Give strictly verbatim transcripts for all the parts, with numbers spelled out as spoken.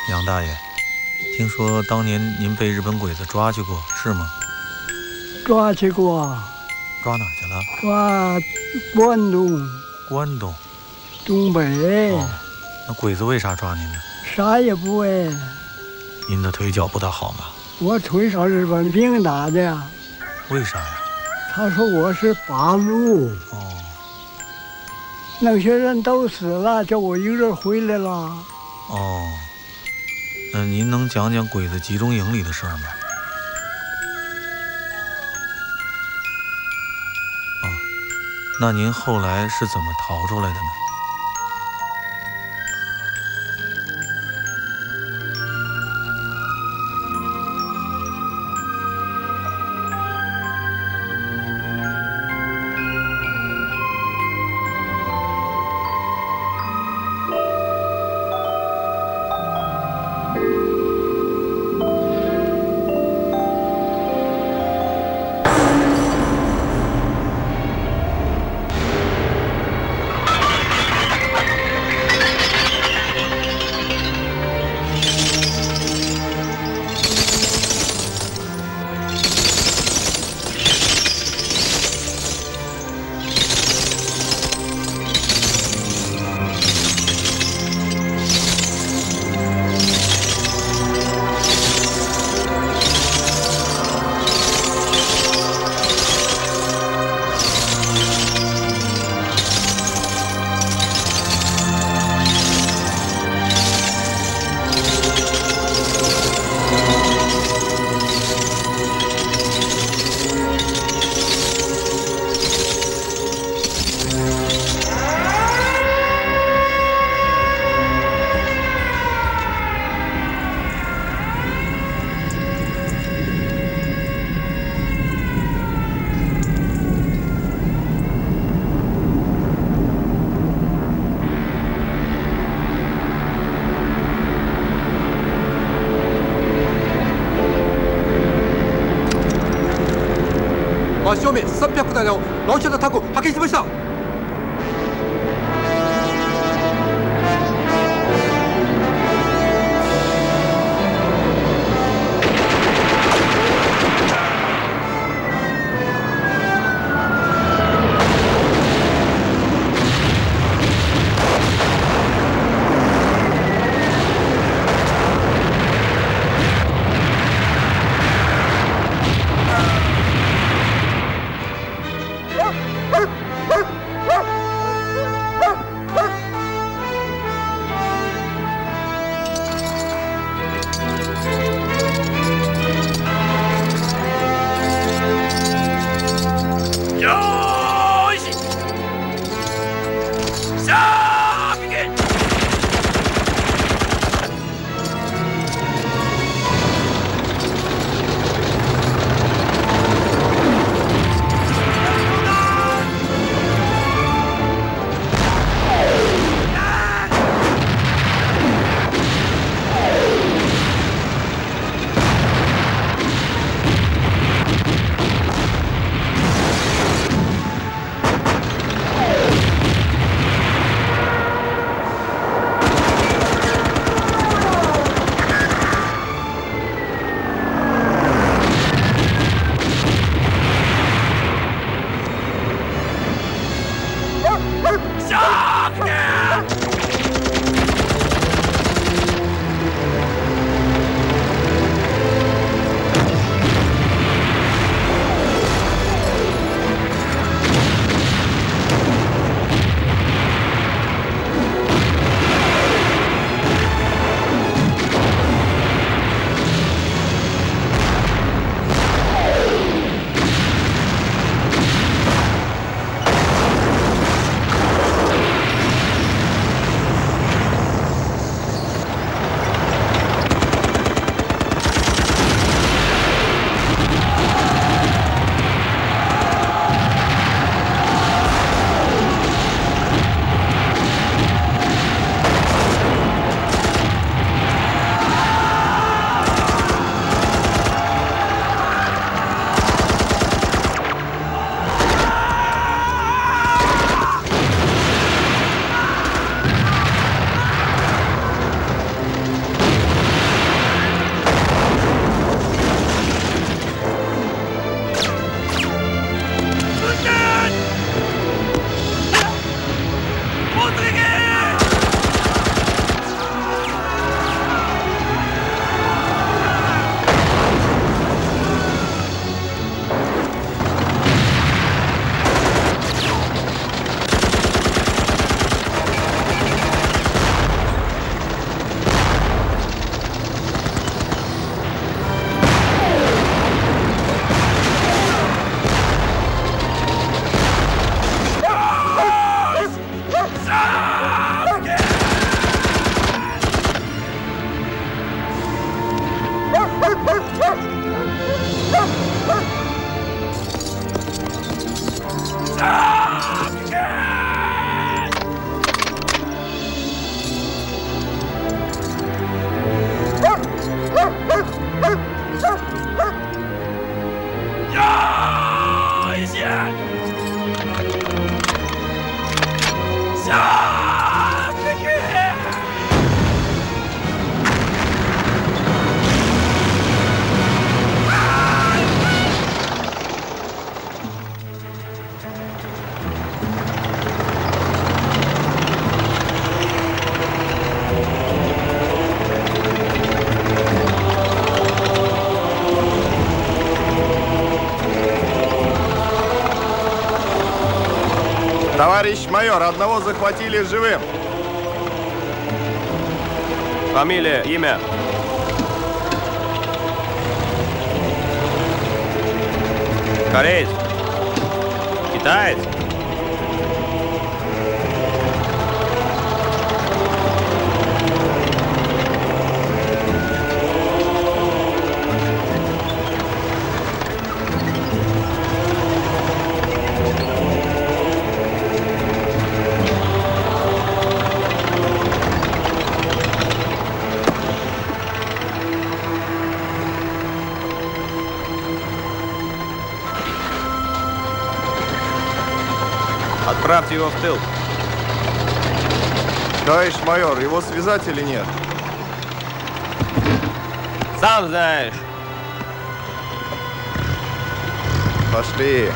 杨大爷，听说当年您被日本鬼子抓去过，是吗？ 抓去过， 抓哪儿去了？ 抓关东、 关东、 东北。 哦，那鬼子为啥抓您呢？ 啥也不为。 您的腿脚不大好吗？ 我腿上日本兵打的。 为啥呀？ 他说我是八路。 哦。 那些人都死了，就我一个人回来了。 哦。那您能讲讲鬼子集中营里的事儿吗？啊，那您后来是怎么逃出来的呢？ 真正面さんびゃくだいのロシアのタンクを派遣しました。 Товарищ майор, одного захватили живым. Фамилия, имя? Кореец? Китаец? Отправьте его в тыл. Товарищ майор, его связать или нет? Сам знаешь. Пошли.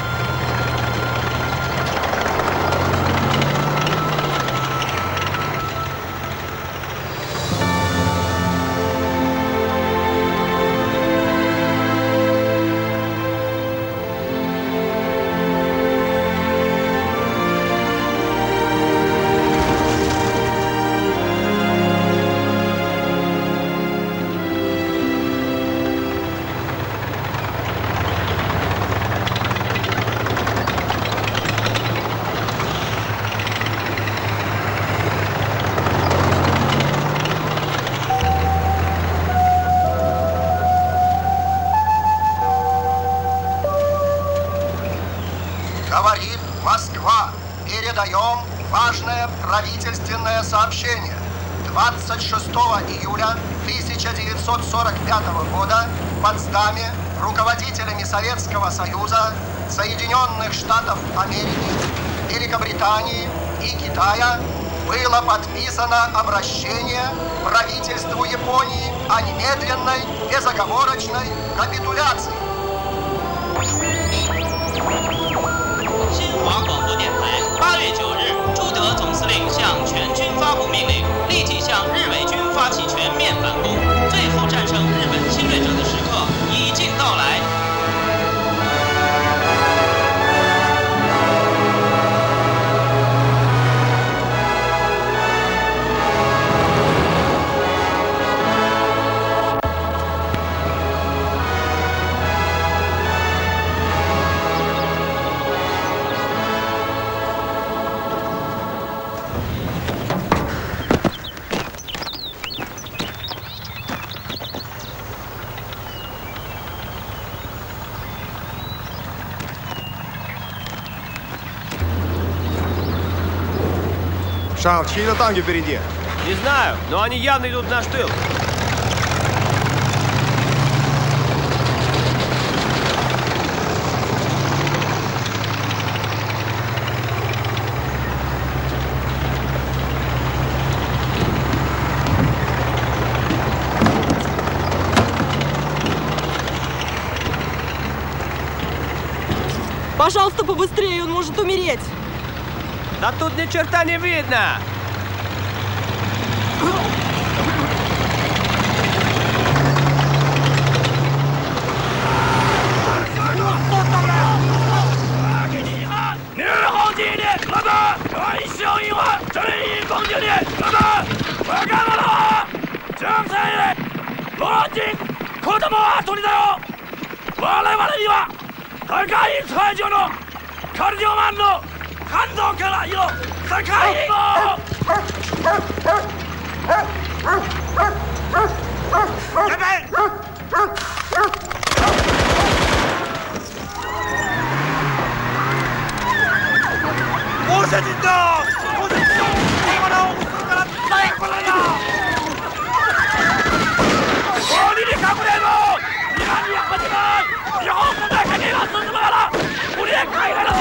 Говорит Москва. Передаем важное правительственное сообщение. двадцать шестого июля тысяча девятьсот сорок пятого года в Потсдаме руководителями Советского Союза, Соединенных Штатов Америки, Великобритании и Китая было подписано обращение правительству Японии о немедленной, безоговорочной капитуляции. 新华广播电台八月九日，朱德总司令向全军发布命令，立即向日伪军发起全面反攻。最后战胜日本侵略者的时刻已经到来。 Шау, чьи-то танки впереди. Не знаю, но они явно идут в наш тыл. Пожалуйста, побыстрее, он может умереть. Да тут ни черта не видно! 우리의 가위가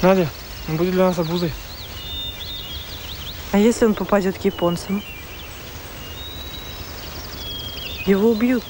Надя, он будет для нас обузой. А если он попадет к японцам? Его убьют.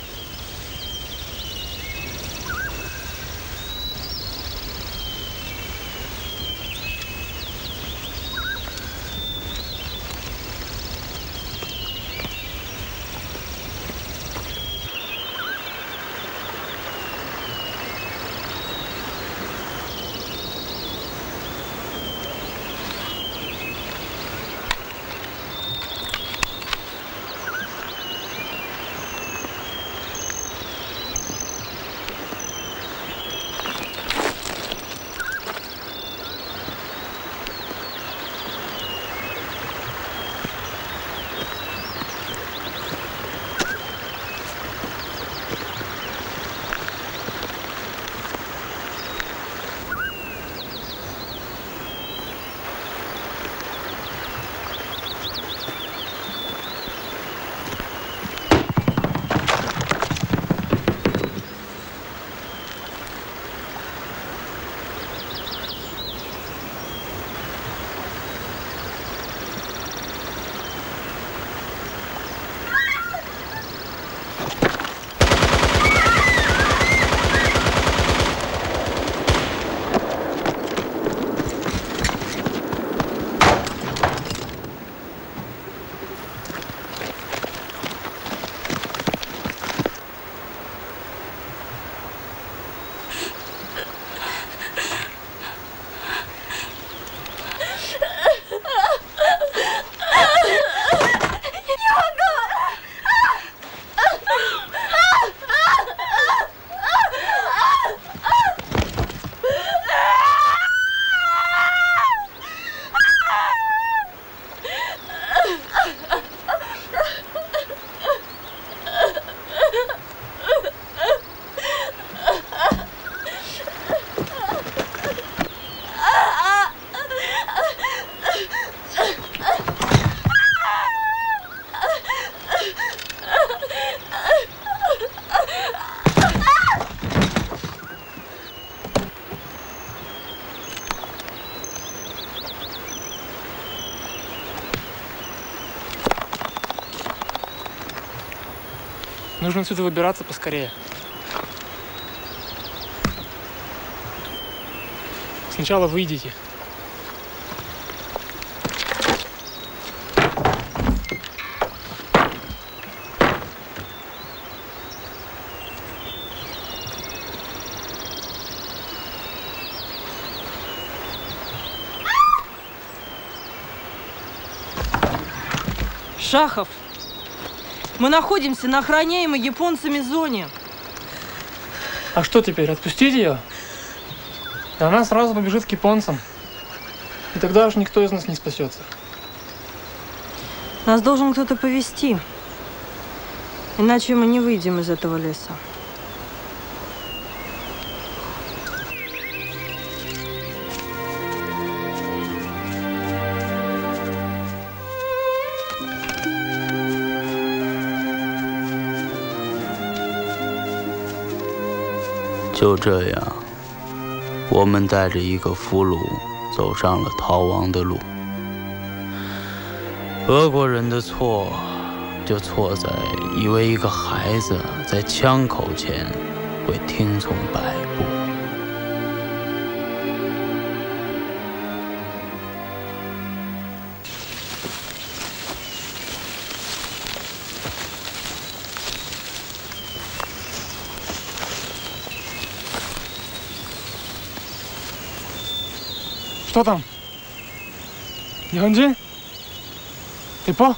Нужно отсюда выбираться поскорее. Сначала выйдите. Шахов, мы находимся на охраняемой японцами зоне. А что теперь, отпустить ее? И она сразу побежит к японцам. И тогда уж никто из нас не спасется. Нас должен кто-то повести. Иначе мы не выйдем из этого леса. 就这样，我们带着一个俘虏走上了逃亡的路。俄国人的错，就错在以为一个孩子在枪口前会听从摆布。 Что там? Нихонджин? Ты по?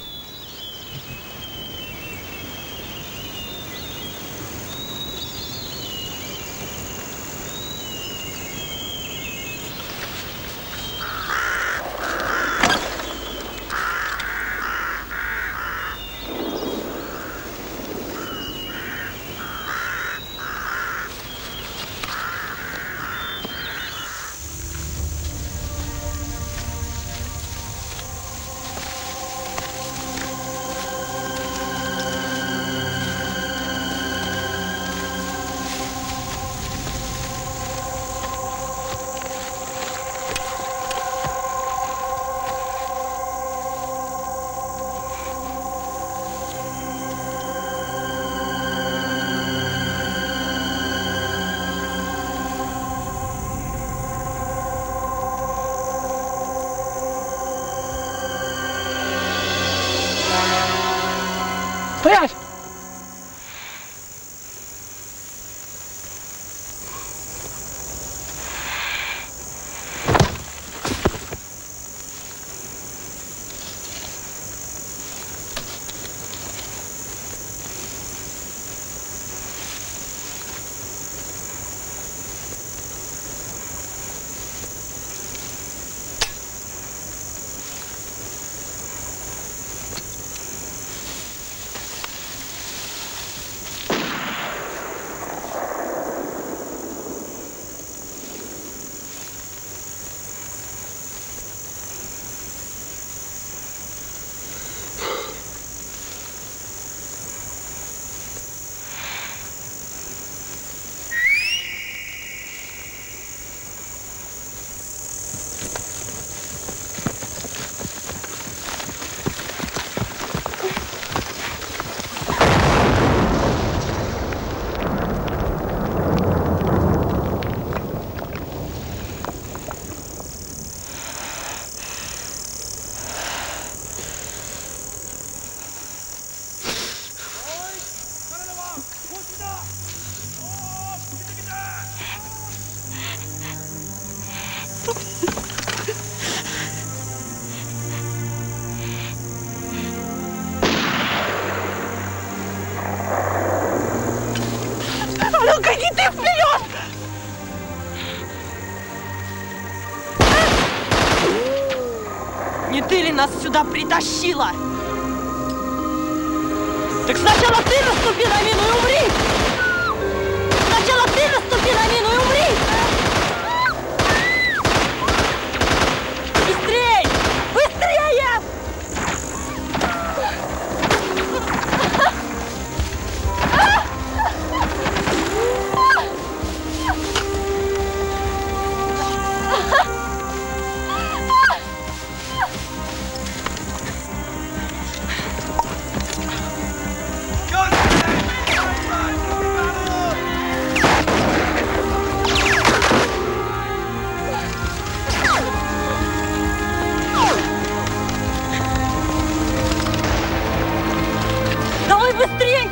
нас сюда притащила? Так сначала ты наступи на мину и умри! Сначала ты наступи на мину и умри! Быстрей! Быстрее! Давай быстрей!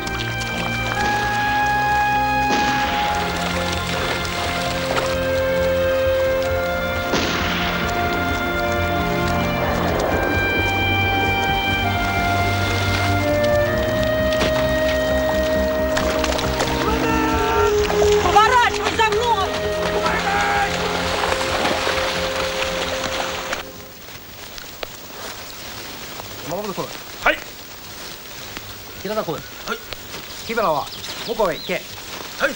Поворачивай за мной! はい。 平田君。はい。木原は向こうへ行け。 はい。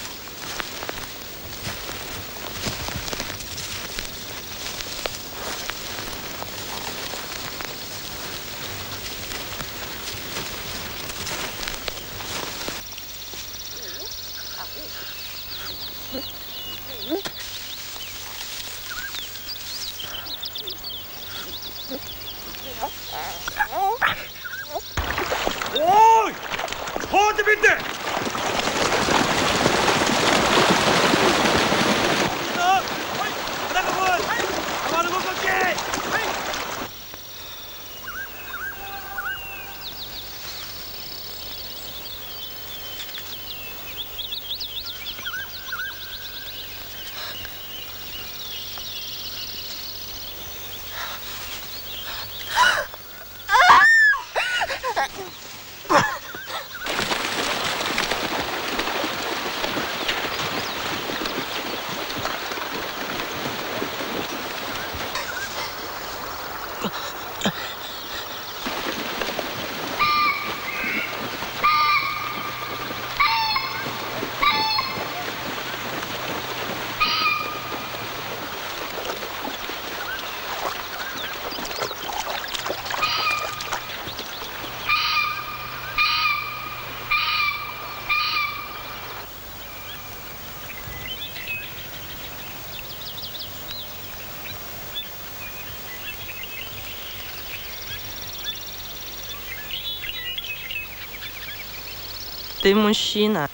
おーい！放ってみて！ Ты мужчина.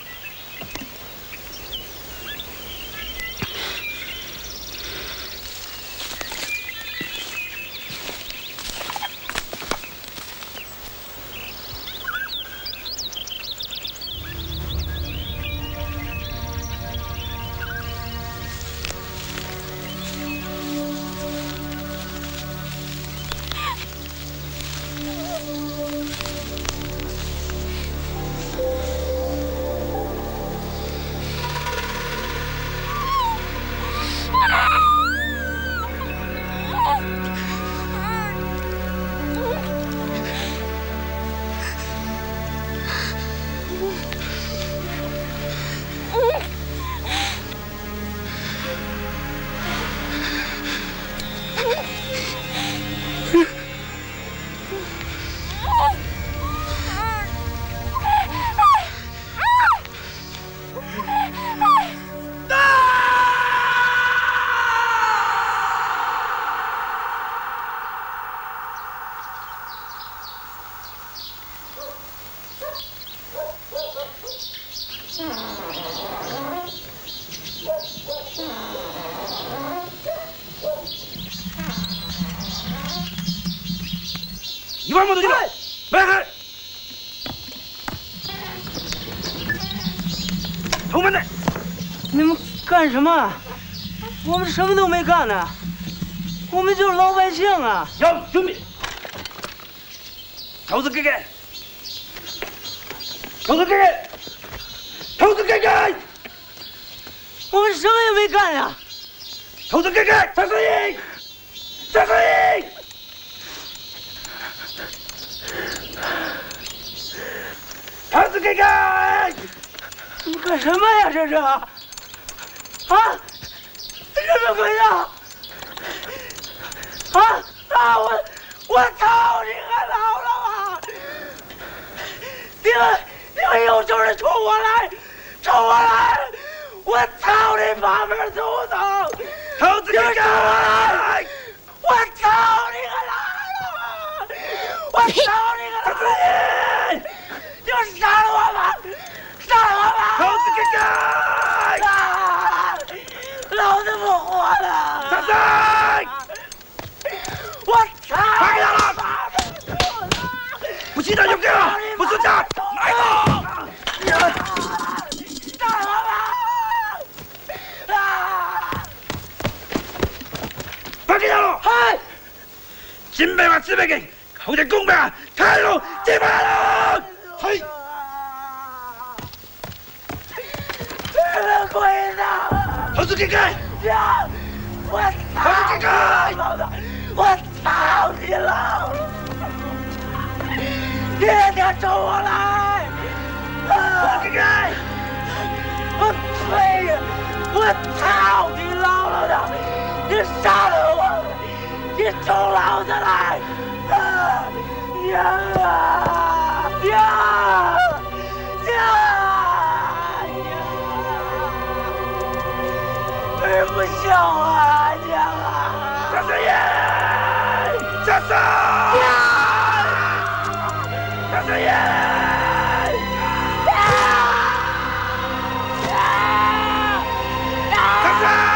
一万门都进来，迈开！同门的， 你们干什么？我们什么都没干呢，我们就是老百姓啊！ 要兄弟，头子给给，头子给给，头子给给， 我们什么也没干呀！ 头子给给，再说一，再说一。 儿子给开！你干什么呀？这是？啊？什么鬼呀？啊啊！我我操！你还老了吗？你们你们有种人冲我来，冲我来！我操你妈门祖宗！猴子给开！我操你个老了！我操你个老人！就杀了我吧！杀了我吧！猴子给开！啊！老子不活了！站在！我操！快点了！不记得就给了，不出价，来吧！杀了我吧！啊！快给他了！嗨！金杯嘛，纸杯给，后天公杯啊，开路，进不来了！嘿！什么鬼子？猴子给开！呀！我操！猴子给开！我操你老了！天天冲我来！猴子给开！我呸呀！我操你老了的！你杀了我！你冲老子来！啊呀呀呀呀！儿不孝啊，娘啊！张三爷，张三！张三爷！张三！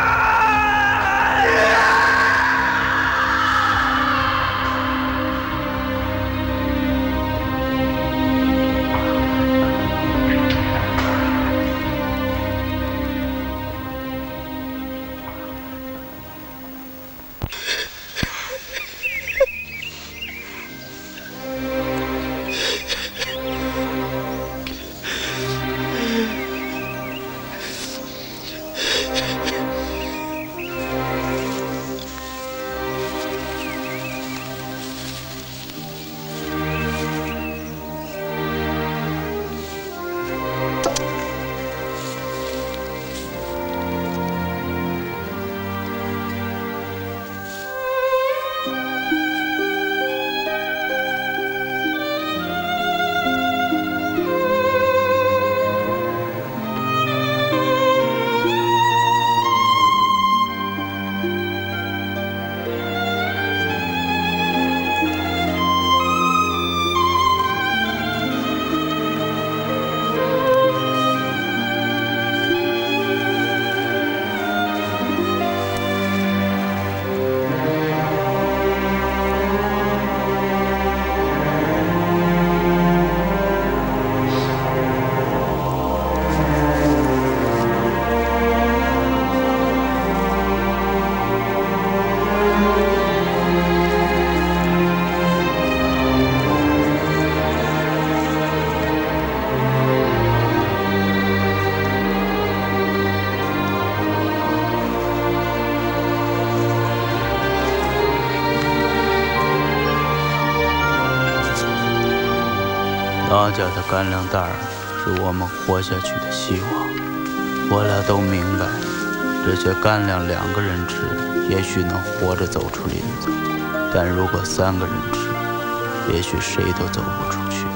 大家的干粮袋儿是我们活下去的希望。我俩都明白，这些干粮两个人吃，也许能活着走出林子；但如果三个人吃，也许谁都走不出去。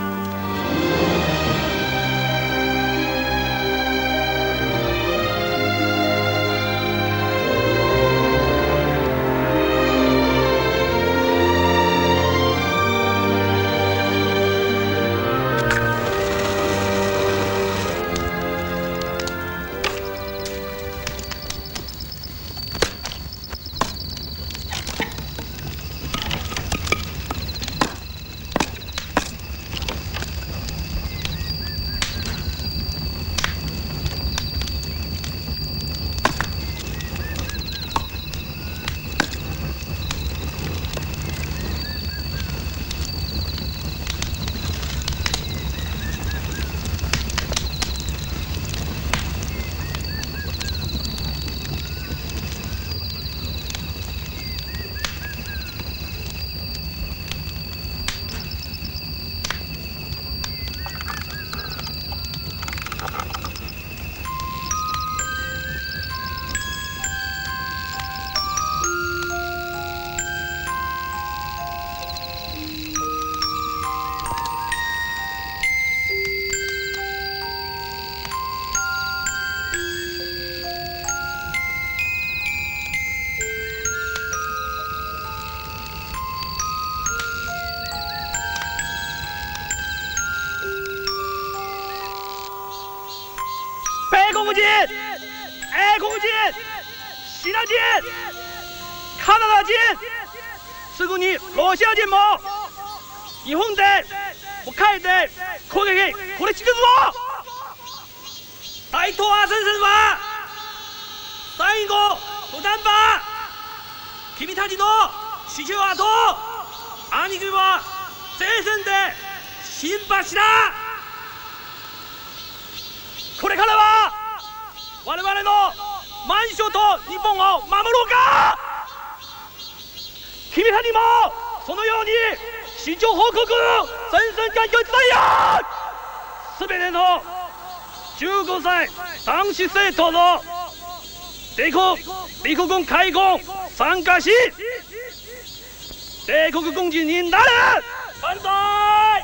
国人、爱国人、西南人、カナダ人、すぐにロシア人も日本でもう帰って攻撃これしてるぞ。大東亜戦線は最後土壇場、君たちの死者はと兄貴は聖戦で心配しだ。これからは我々の満州と日本を守ろうか。君たちもそのように市長報告戦線会見したいよ。すべてのじゅうごさい男子生徒の帝国陸軍海軍参加し帝国軍人になる。万歳。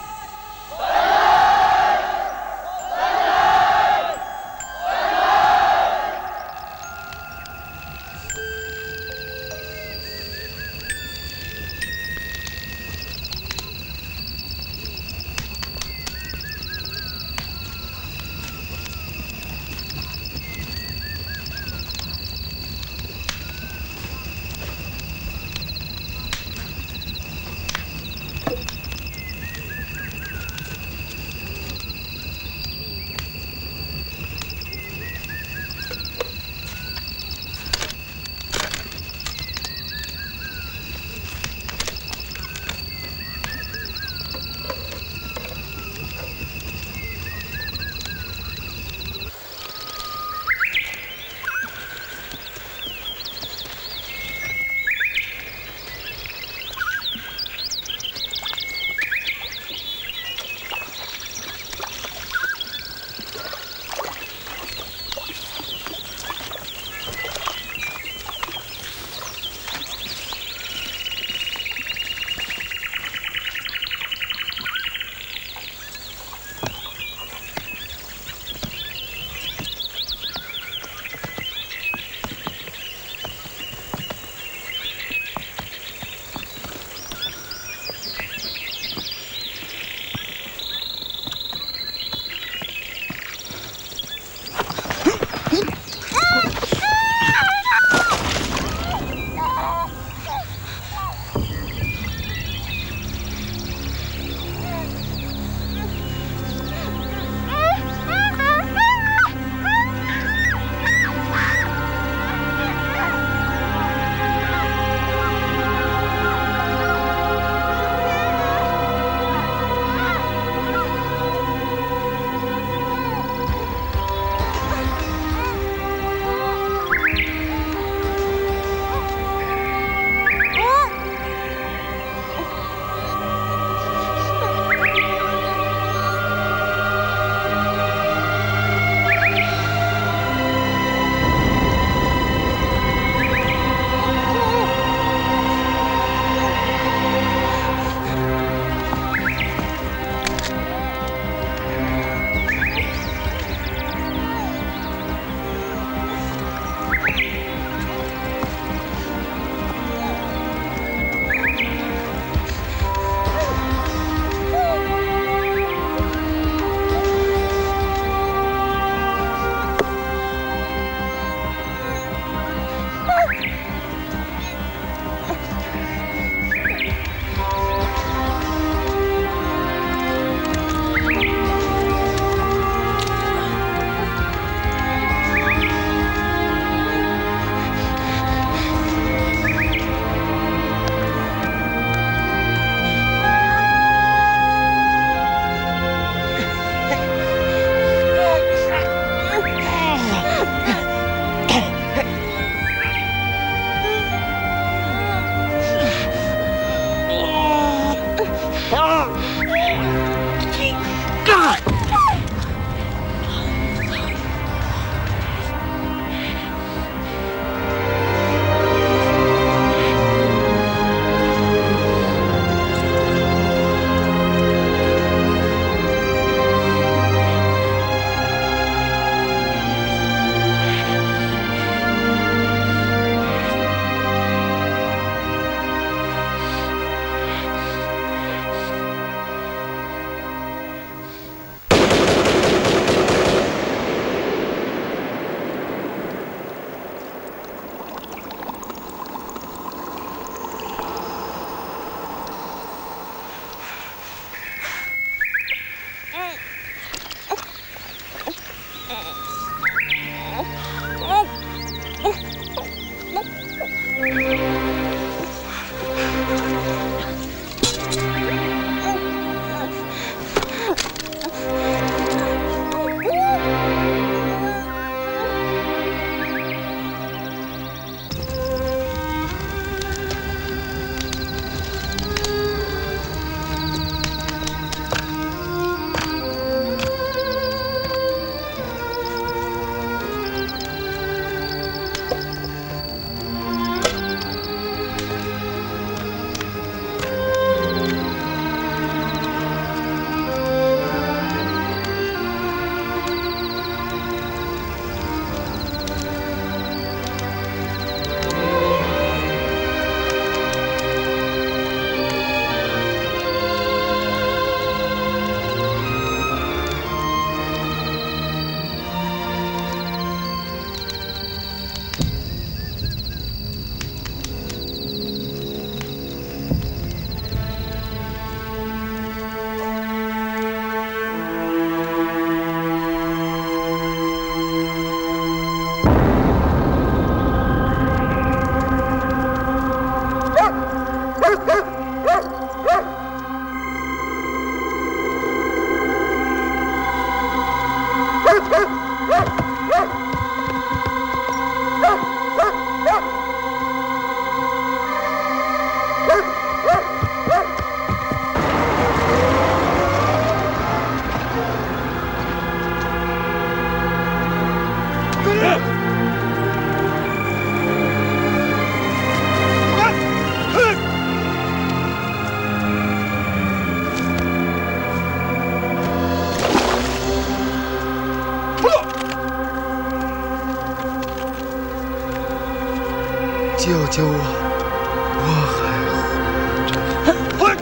救救我！我还活着。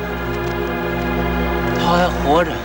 他还活着。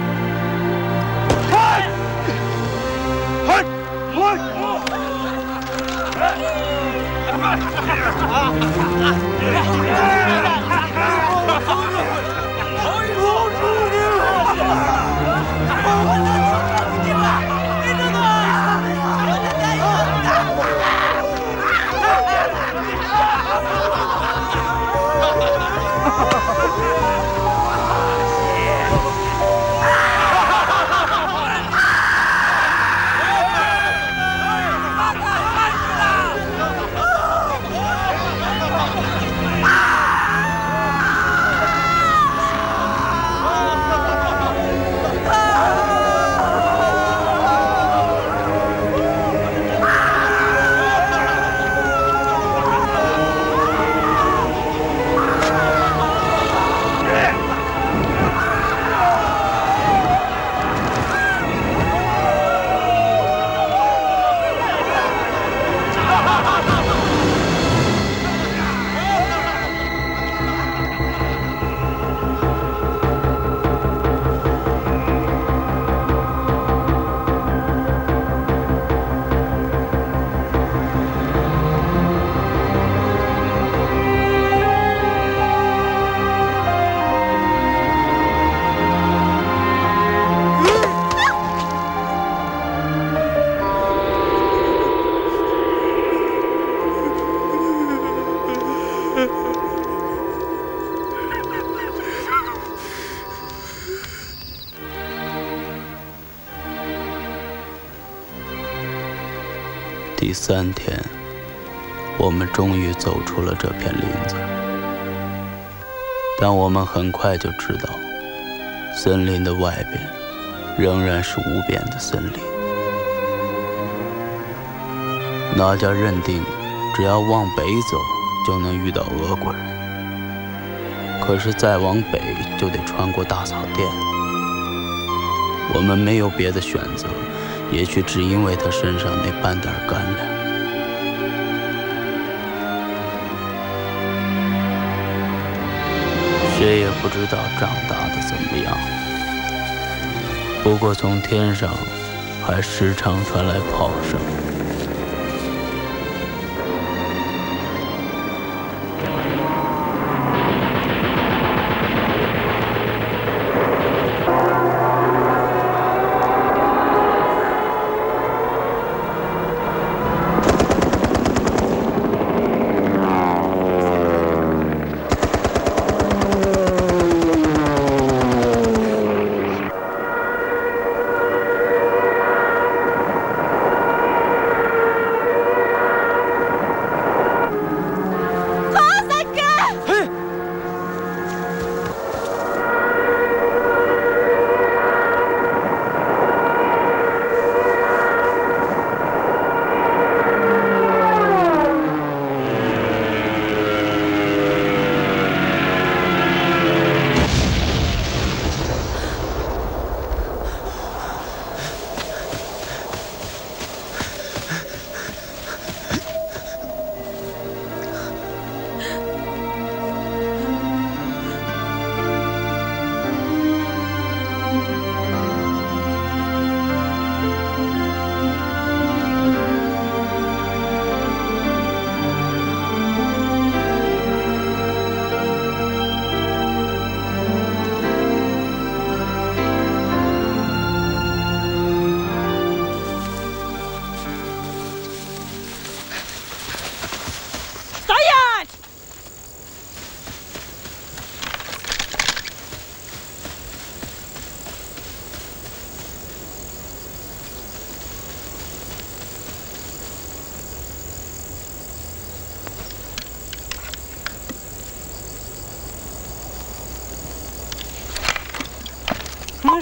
第三天，我们终于走出了这片林子，但我们很快就知道，森林的外边仍然是无边的森林。那家认定，只要往北走就能遇到俄国人，可是再往北就得穿过大草甸。我们没有别的选择。也许只因为他身上那半点干粮。谁也不知道长大的怎么样，不过从天上还时常传来炮声。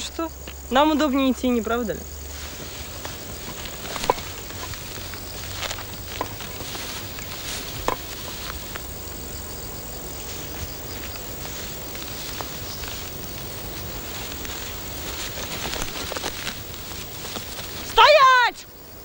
что? Нам удобнее идти, не правда ли? Стоять!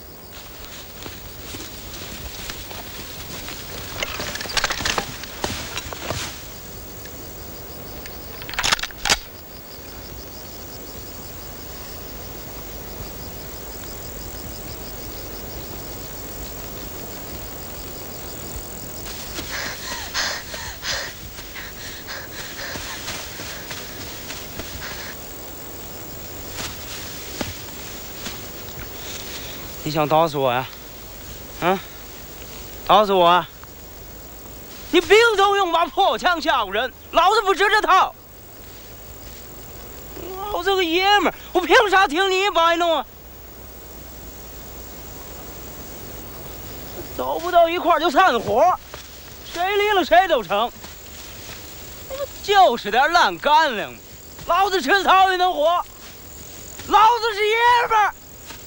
你想打死我呀？啊？打死我啊？你凭什么用把破枪吓唬人？老子不吃这套！老子个爷们儿，我凭啥听你摆弄啊？走不到一块儿就散伙，谁离了谁都成。就是点烂干粮，老子吃草也能活，老子是爷们儿。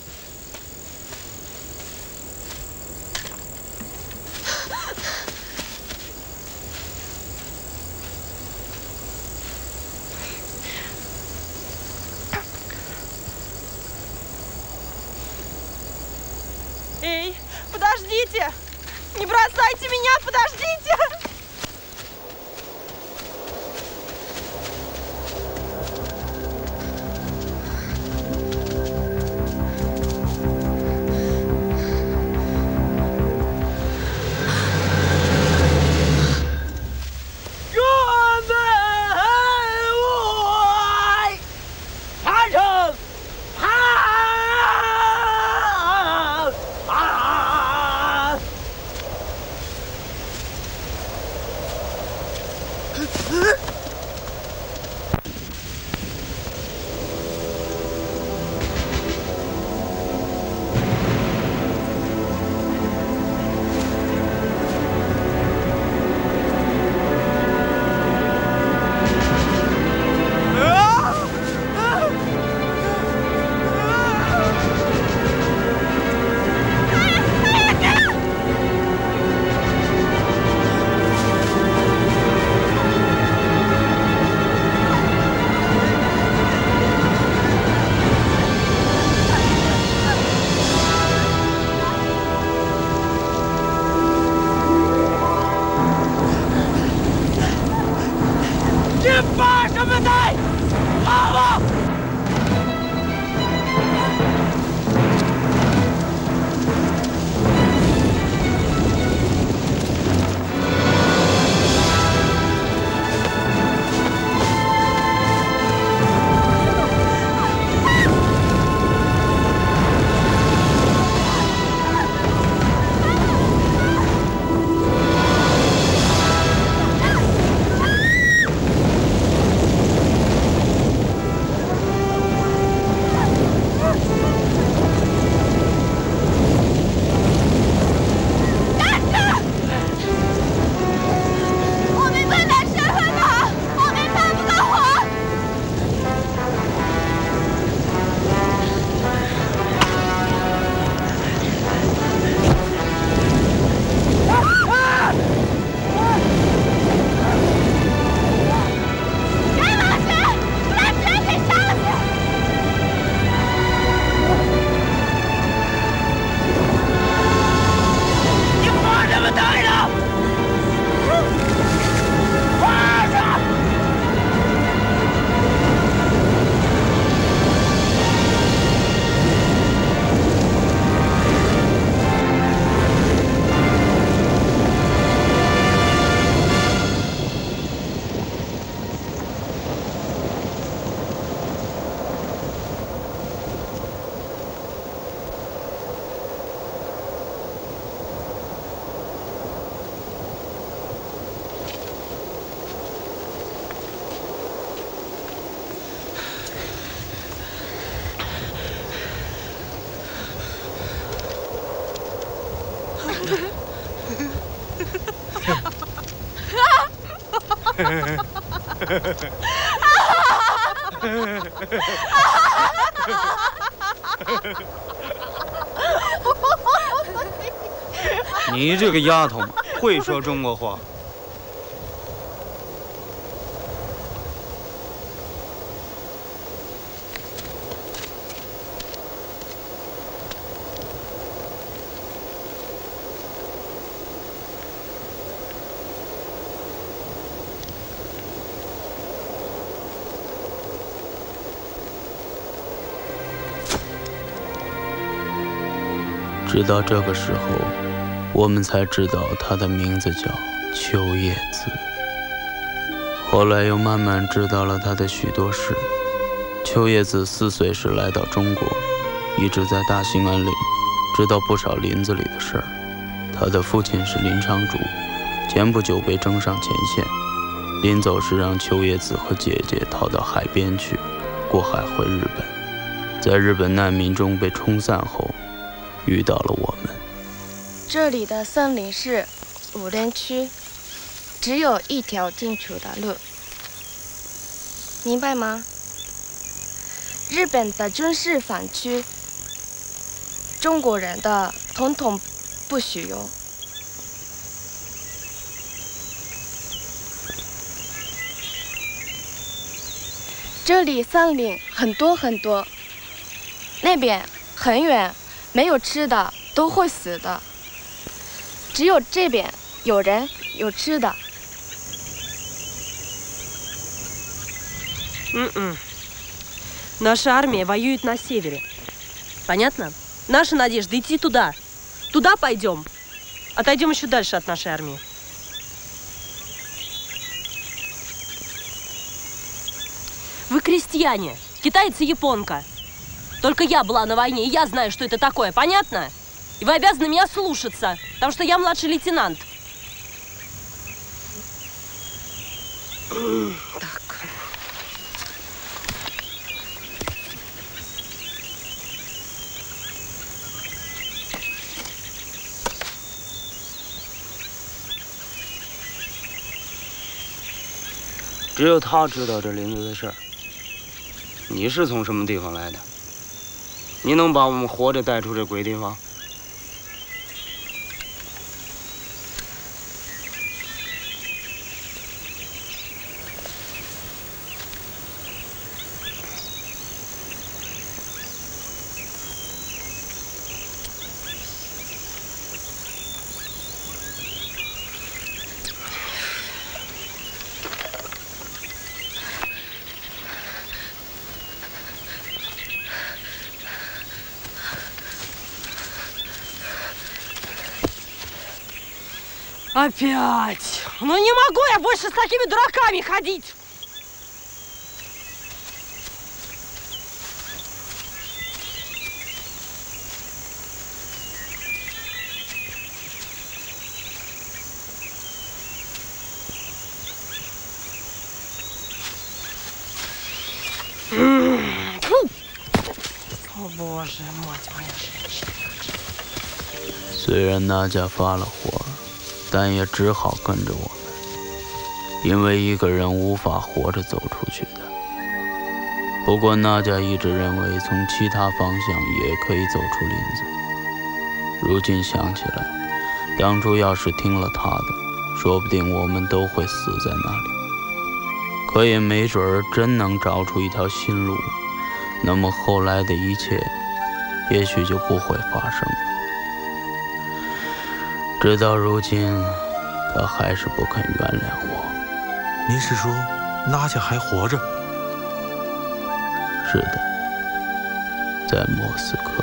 Эй, подождите! Не бросайте меня, подождите! 你这个丫头嘛，会说中国话。 直到这个时候，我们才知道他的名字叫秋叶子。后来又慢慢知道了他的许多事。秋叶子四岁时来到中国，一直在大兴安岭，知道不少林子里的事儿。他的父亲是林昌竹，前不久被征上前线，临走时让秋叶子和姐姐逃到海边去，过海回日本。在日本难民中被冲散后，遇到了我们。 这里的森林是武林区，只有一条进出的路，明白吗？日本的军事防区，中国人的统统不许用。这里森林很多很多，那边很远，没有吃的都会死的。只有这边有人有吃的。 Mm-mm. Наша армия воюет на севере. Понятно? Наша надежда идти туда. Туда пойдем. Отойдем еще дальше от нашей армии. Вы крестьяне, китайцы и японка. Только я была на войне, и я знаю, что это такое. Понятно? И вы обязаны меня слушаться, потому что я младший лейтенант. Так. "只有他知道这林子的事儿。你是从什么地方来的？你能把我们活着带出这鬼地方？ Опять! Ну не могу я больше с такими дураками ходить! О, Боже, мать моя женщина! 虽然那家发了火，但也只好跟着我们，因为一个人无法活着走出去的。不过那家一直认为从其他方向也可以走出林子。如今想起来，当初要是听了他的，说不定我们都会死在那里。可也没准儿真能找出一条新路，那么后来的一切也许就不会发生了。直到如今，他还是不肯原谅我。 您是说娜家还活着？ 是的，在莫斯科。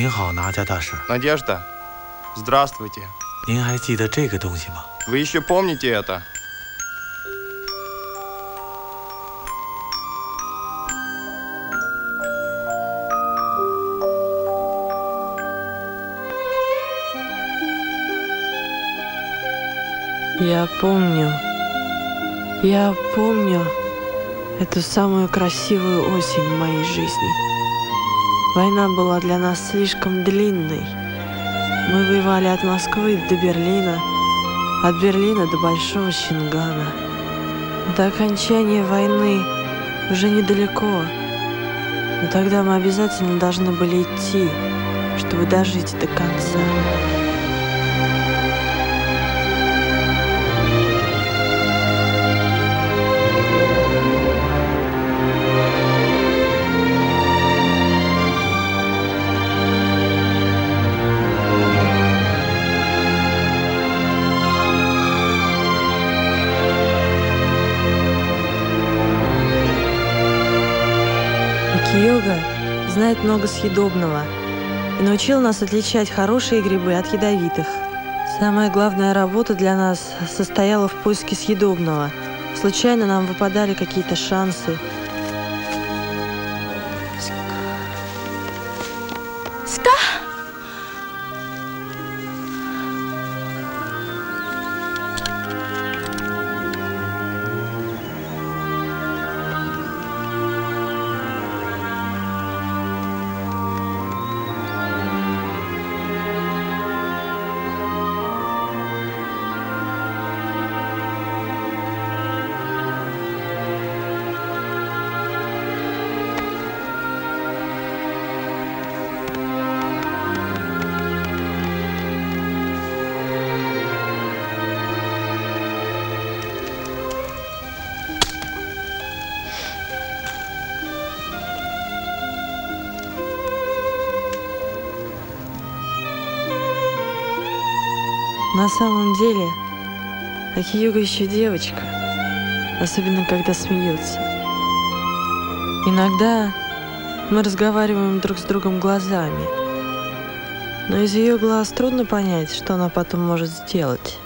您好，哪家大师。 Надежда, здравствуйте. 您还记得这个东西吗？ Вы еще помните это? Я помню, я помню эту самую красивую осень в моей жизни. Война была для нас слишком длинной. Мы воевали от Москвы до Берлина, от Берлина до Большого Шингана. До окончания войны уже недалеко, но тогда мы обязательно должны были идти, чтобы дожить до конца. Йога знает много съедобного и научил нас отличать хорошие грибы от ядовитых. Самая главная работа для нас состояла в поиске съедобного. Случайно нам выпадали какие-то шансы. Ска! На самом деле, Акиюга еще девочка, особенно когда смеется. Иногда мы разговариваем друг с другом глазами, но из ее глаз трудно понять, что она потом может сделать.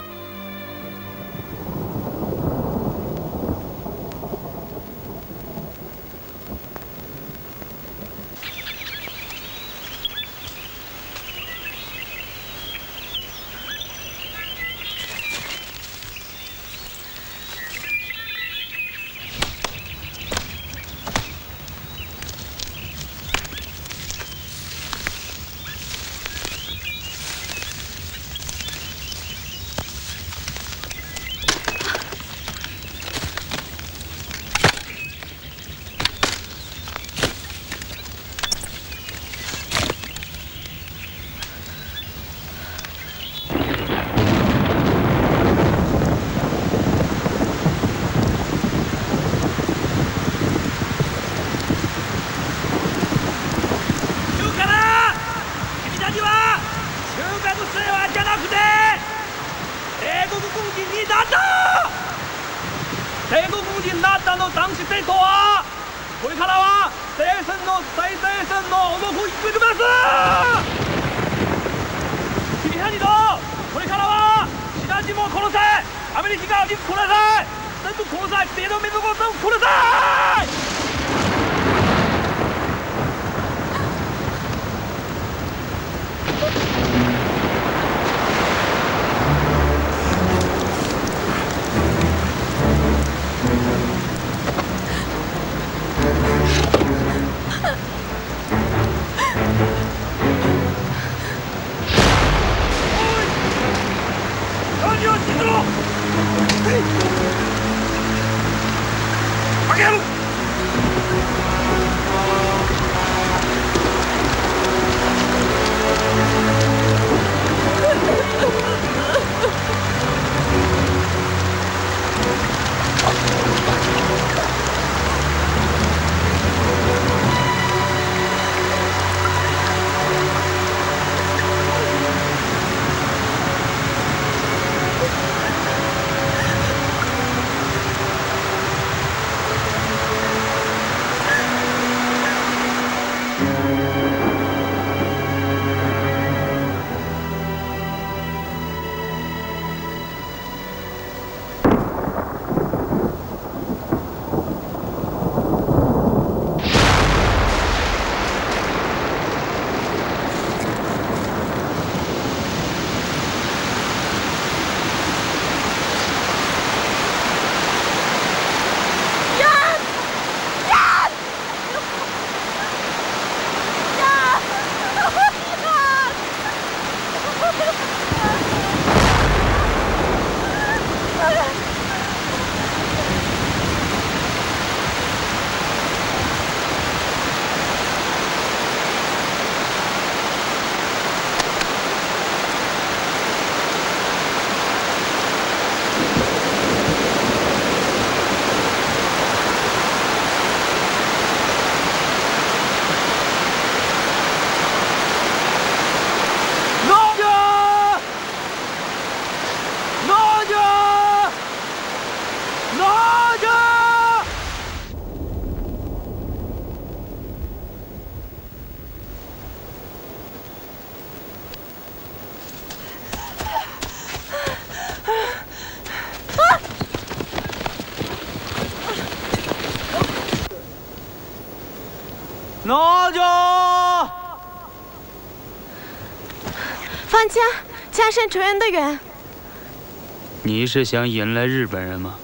放枪，枪声传得远。 你是想引来日本人吗？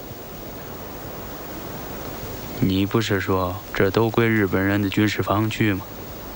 你不是说这都归日本人的军事防区吗？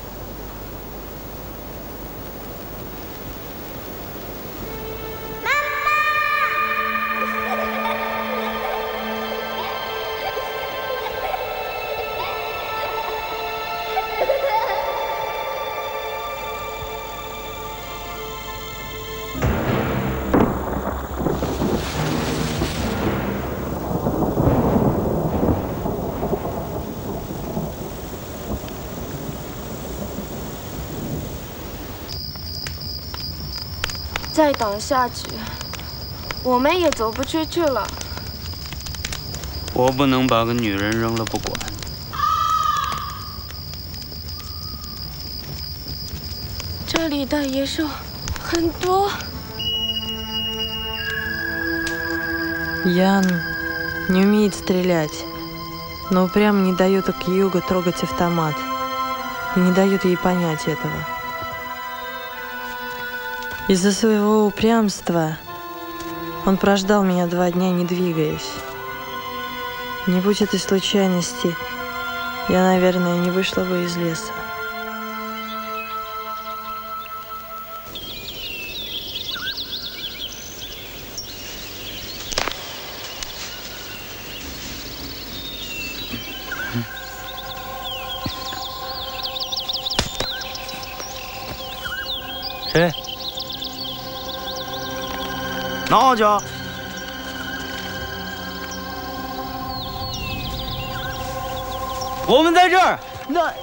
再挡下去，我们也走不出去了。 我不能把个女人扔了不管。 这里的野兽很多。 Ян не умеет стрелять, но упрямо не дает Акьюго трогать автомат и не дает ей понять этого. Из-за своего упрямства он прождал меня два дня, не двигаясь. Не будь этой случайности, я, наверное, не вышла бы из леса. Эй! 哪家？我们在这儿。那。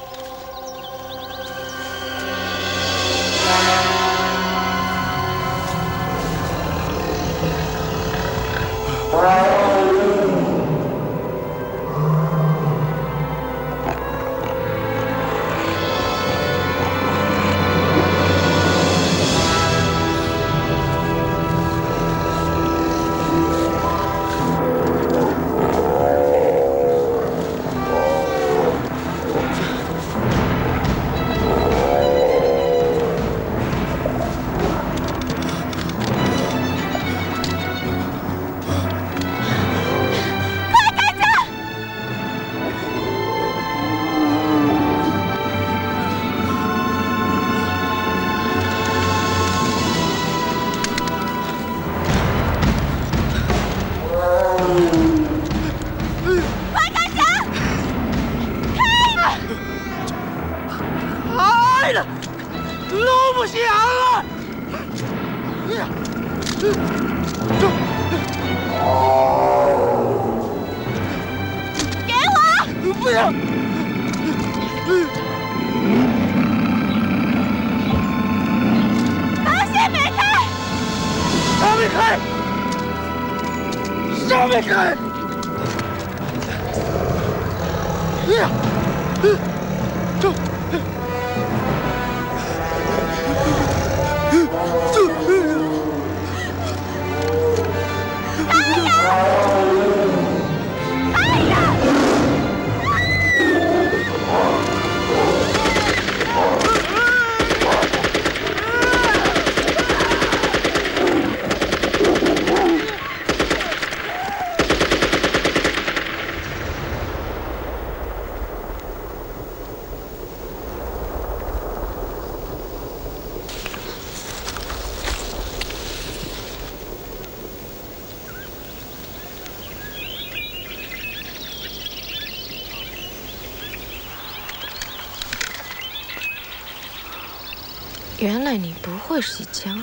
原来你不会洗枪。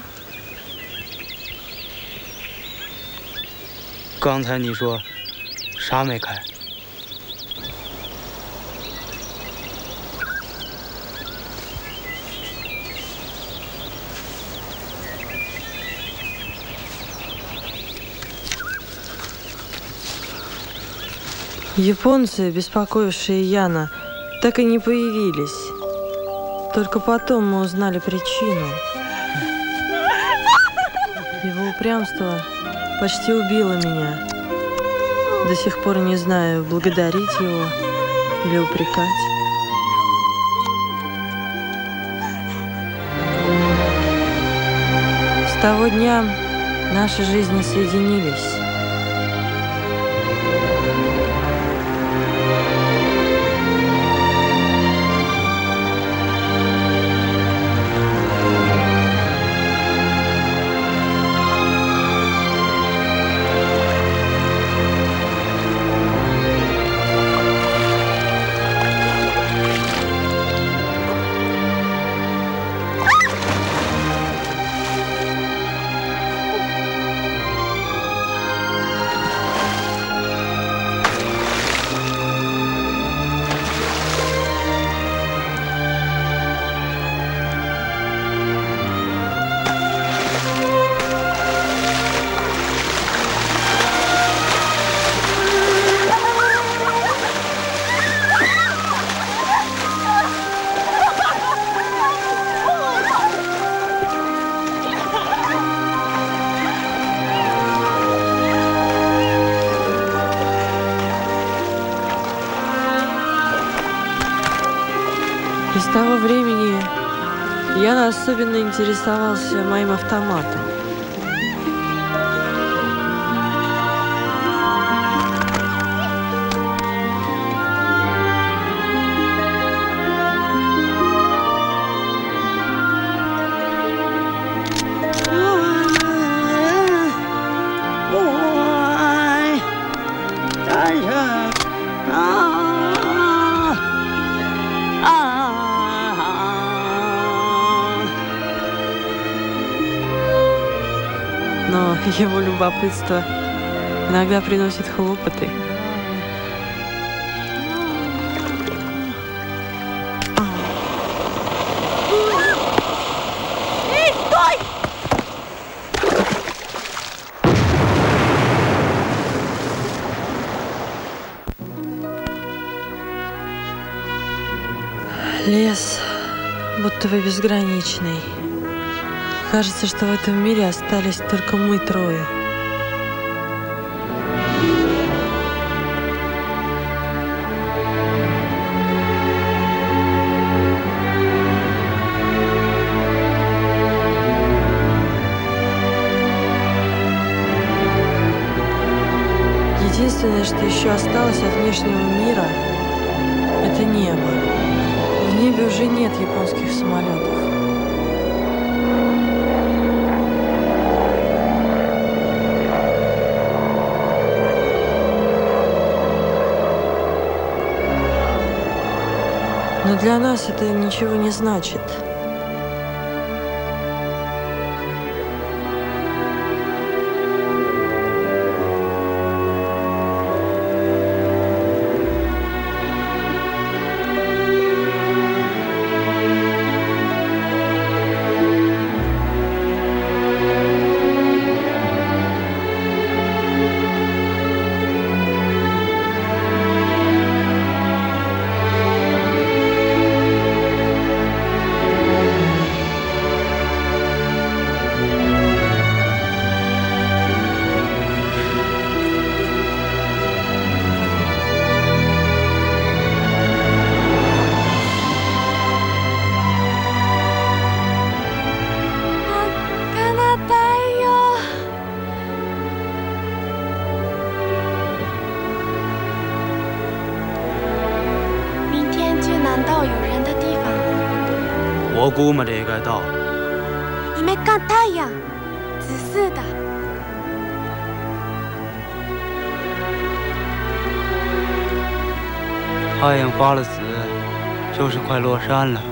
刚才你说啥没开？ Японцы, беспокоившие Яна, так и не появились. Только потом мы узнали причину. Его упрямство почти убило меня. До сих пор не знаю, благодарить его или упрекать. того дня наши жизни соединились. С того времени я особенно интересовался моим автоматом. Но его любопытство иногда приносит хлопоты. Эй, стой! Лес будто бы безграничный. Кажется, что в этом мире остались только мы трое. Единственное, что еще осталось от внешнего мира, это небо. В небе уже нет японских самолетов. Но для нас это ничего не значит. 我估摸着也该到了。 你没看太阳，紫色的。 太阳发了紫，就是快落山了。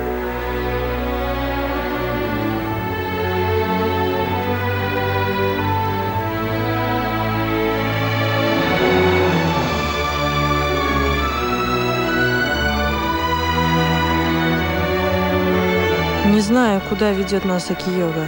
Не знаю, куда ведет нас Аки-йога.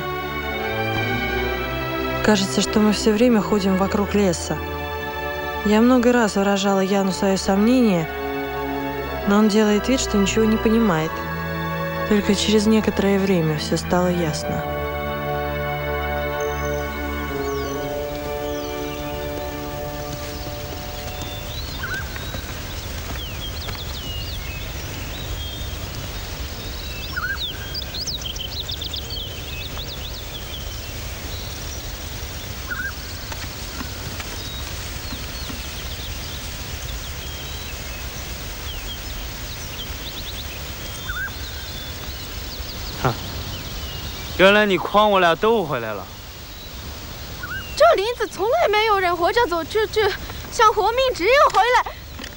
Кажется, что мы все время ходим вокруг леса. Я много раз выражала Яну свое сомнение, но он делает вид, что ничего не понимает. Только через некоторое время все стало ясно. 原来你诓我俩都回来了。 这林子从来没有人活着走出去，想活命只有回来。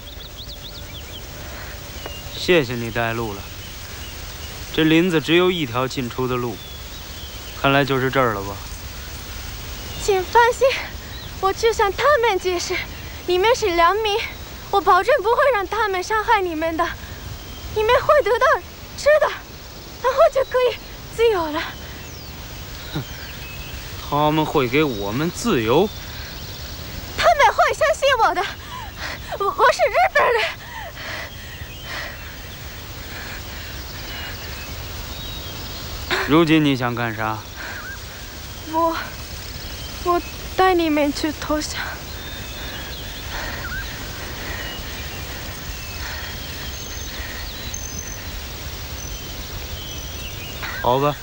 谢谢你带路了。这林子只有一条进出的路，看来就是这儿了吧？ 请放心，我去向他们解释，你们是良民，我保证不会让他们伤害你们的。你们会得到吃的，然后就可以自由了。 他们会给我们自由？ 他们会相信我的，我我是日本人。 如今你想干啥？ 我我带你们去投降。 好吧。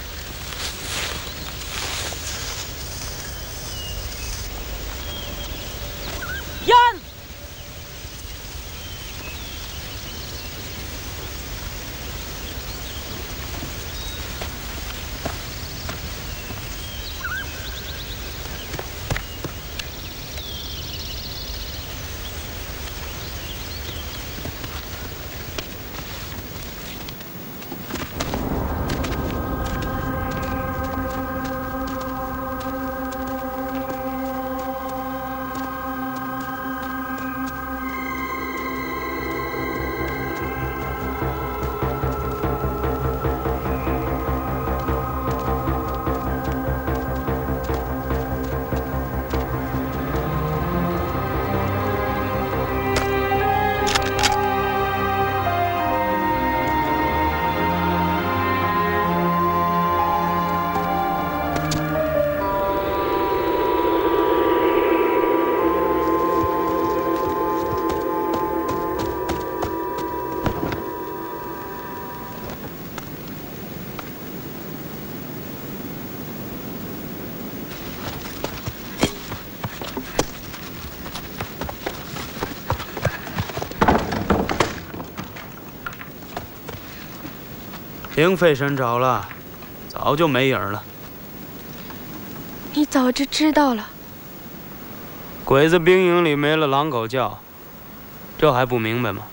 Ян! 灵飞神找了，早就没影了。 你早就知道了。 鬼子兵营里没了狼狗叫，这还不明白吗？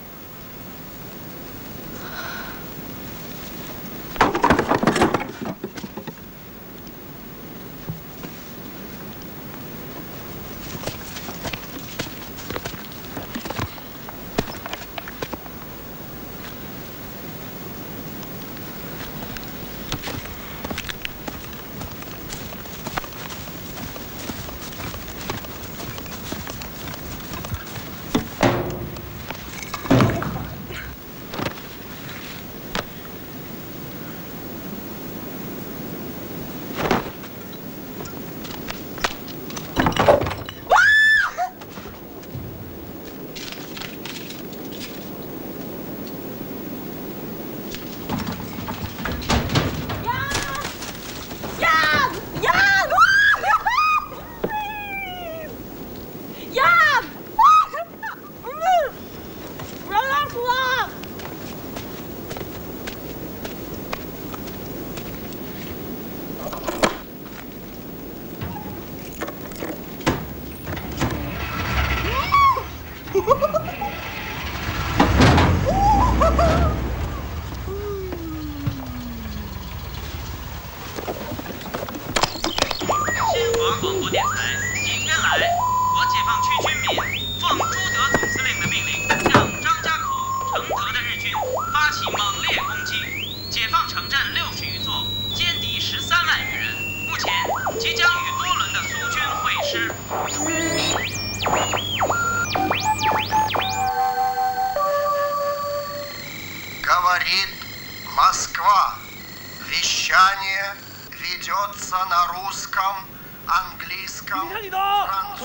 Говорит Москва. Вещание ведется на русском, английском, французском,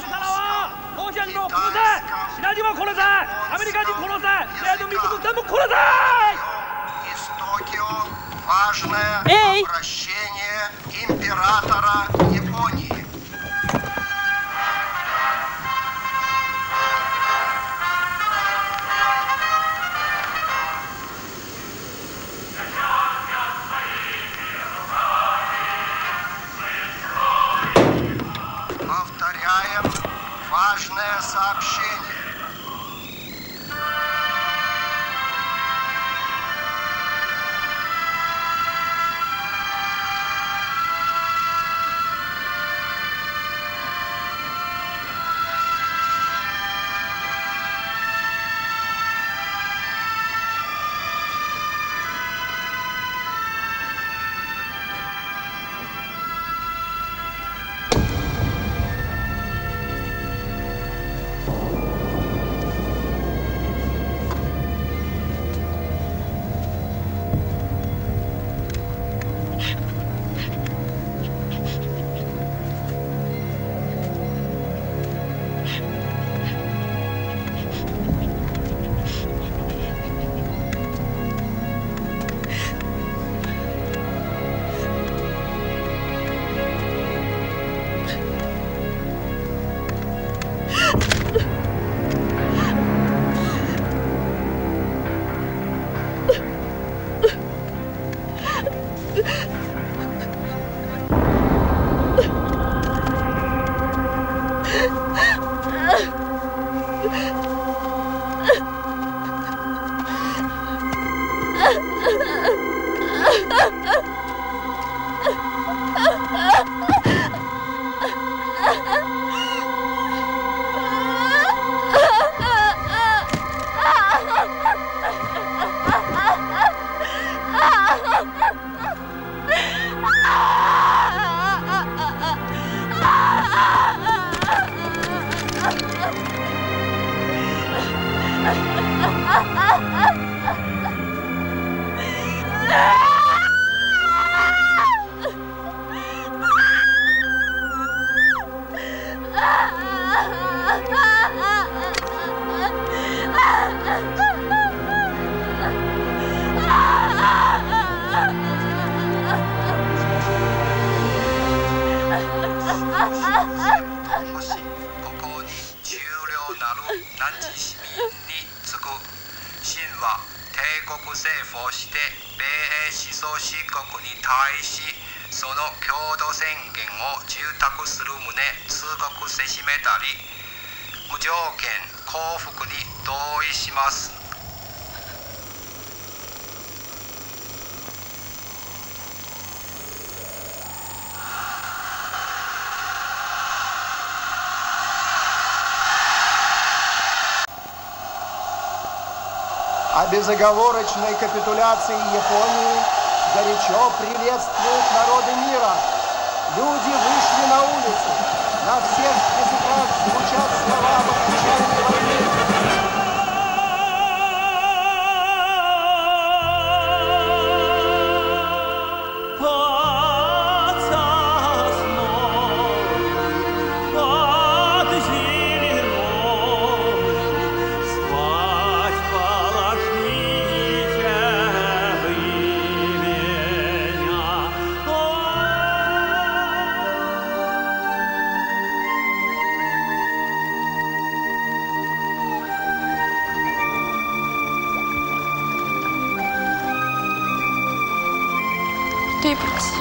из Токио важное обращение императора Японии. сообщаем важное сообщение. О безоговорочной капитуляции Японии горячо приветствуют народы мира. Люди вышли на улицы. На всех языках звучат слова об окончании войны. 对不起，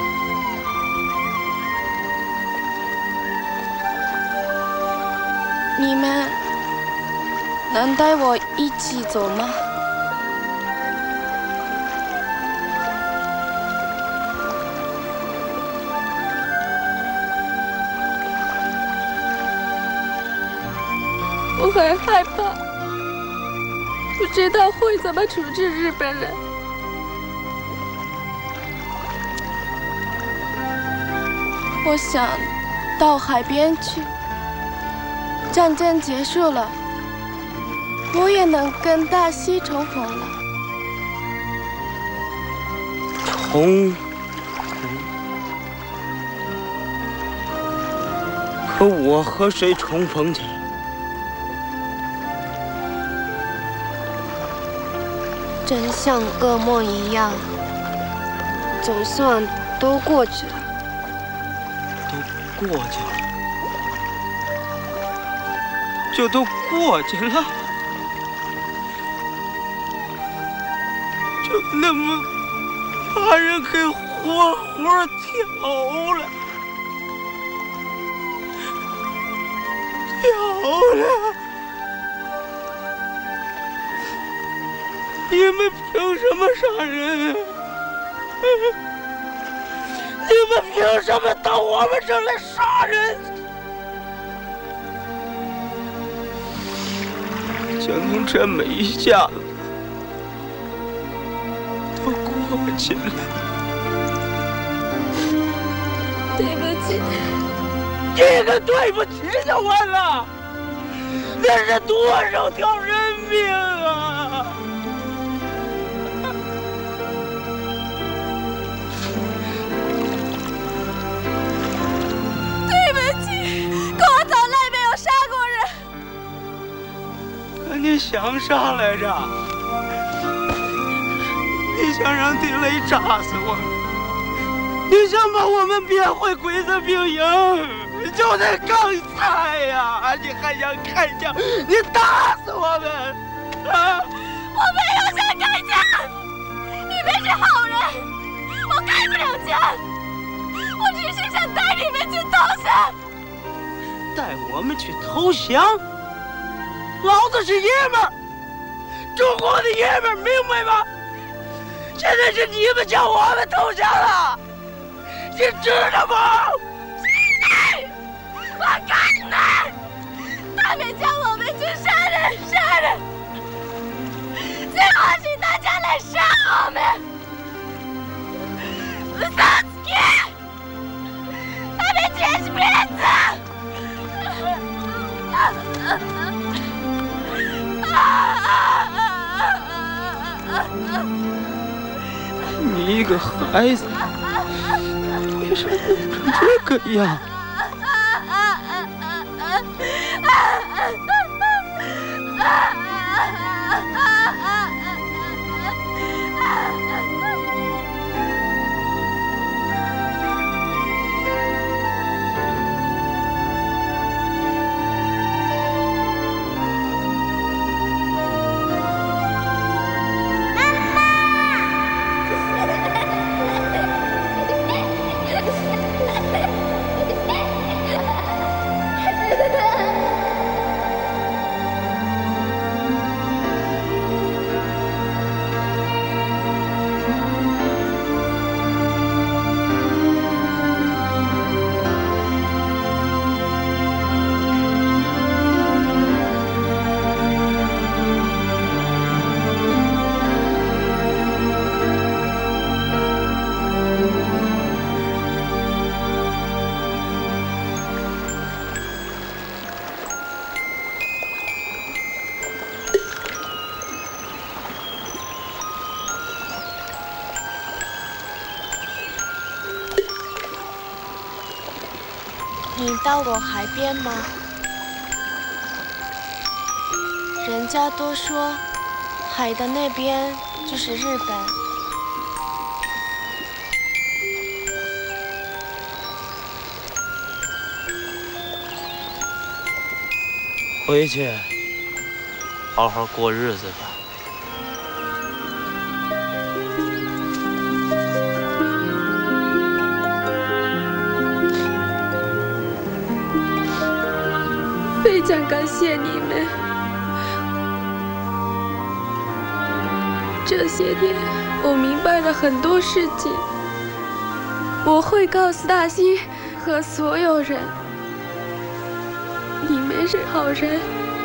你们能带我一起走吗？我很害怕，不知道会怎么处置日本人。我想到海边去，战争结束了，我也能跟大西重逢了。 重逢？可我和谁重逢去？ 真像噩梦一样，总算都过去了。 过去了，就都过去了，就那么把人给活活挑了。 了！你们凭什么杀人？你们凭什么到我们这来杀人？将您这每一家子都裹起来。 对不起， 这个对不起就完了，那是多少条人命啊！ 对不起，可我从来没有杀过人。 可你想啥来着？你想让地雷炸死我们？你想把我们变回鬼子兵营？就得刚才呀！你还想开枪？你打死我们！啊！ 我没有想开枪，你们是好人，我开不了枪，我只是想带你们去投降。 带我们去投降？老子是爷们儿，中国的爷们儿，明白吗？现在是你们叫我们投降了，你知道吗？ 我干的！他们叫我们去杀人，杀人，最后是大家来杀我们。萨斯基，他们全是骗子！ 你一个孩子，为什么弄成这个样？ 你到过海边吗？人家都说，海的那边就是日本。 回去，好好过日子吧。 非常感谢你们。这些天，我明白了很多事情。我会告诉大西和所有人，你们是好人。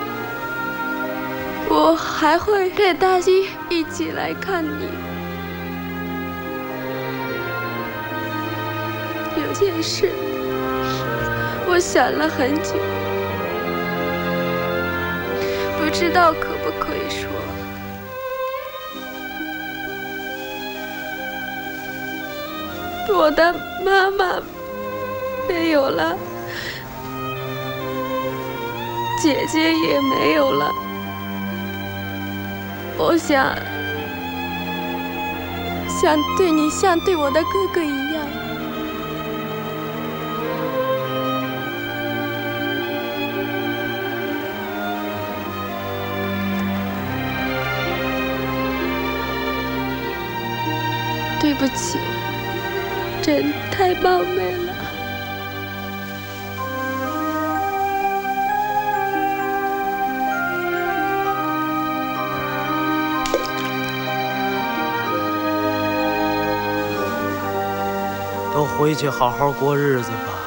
我还会跟大西一起来看你。有件事，我想了很久。不知道可不可以说？我的妈妈没有了，姐姐也没有了。我想，想对你像对我的哥哥一样。对不起，真太冒昧了。 回去好好过日子吧。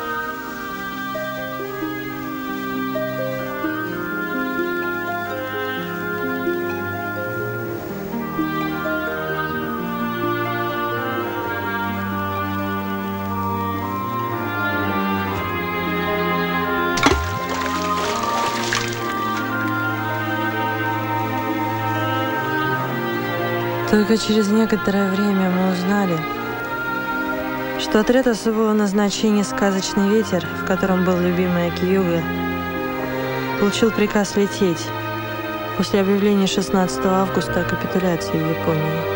Только через некоторое время мы узнали, что отряд особого назначения «Сказочный ветер», в котором был любимый Акиюга, получил приказ лететь после объявления шестнадцатого августа о капитуляции Японии.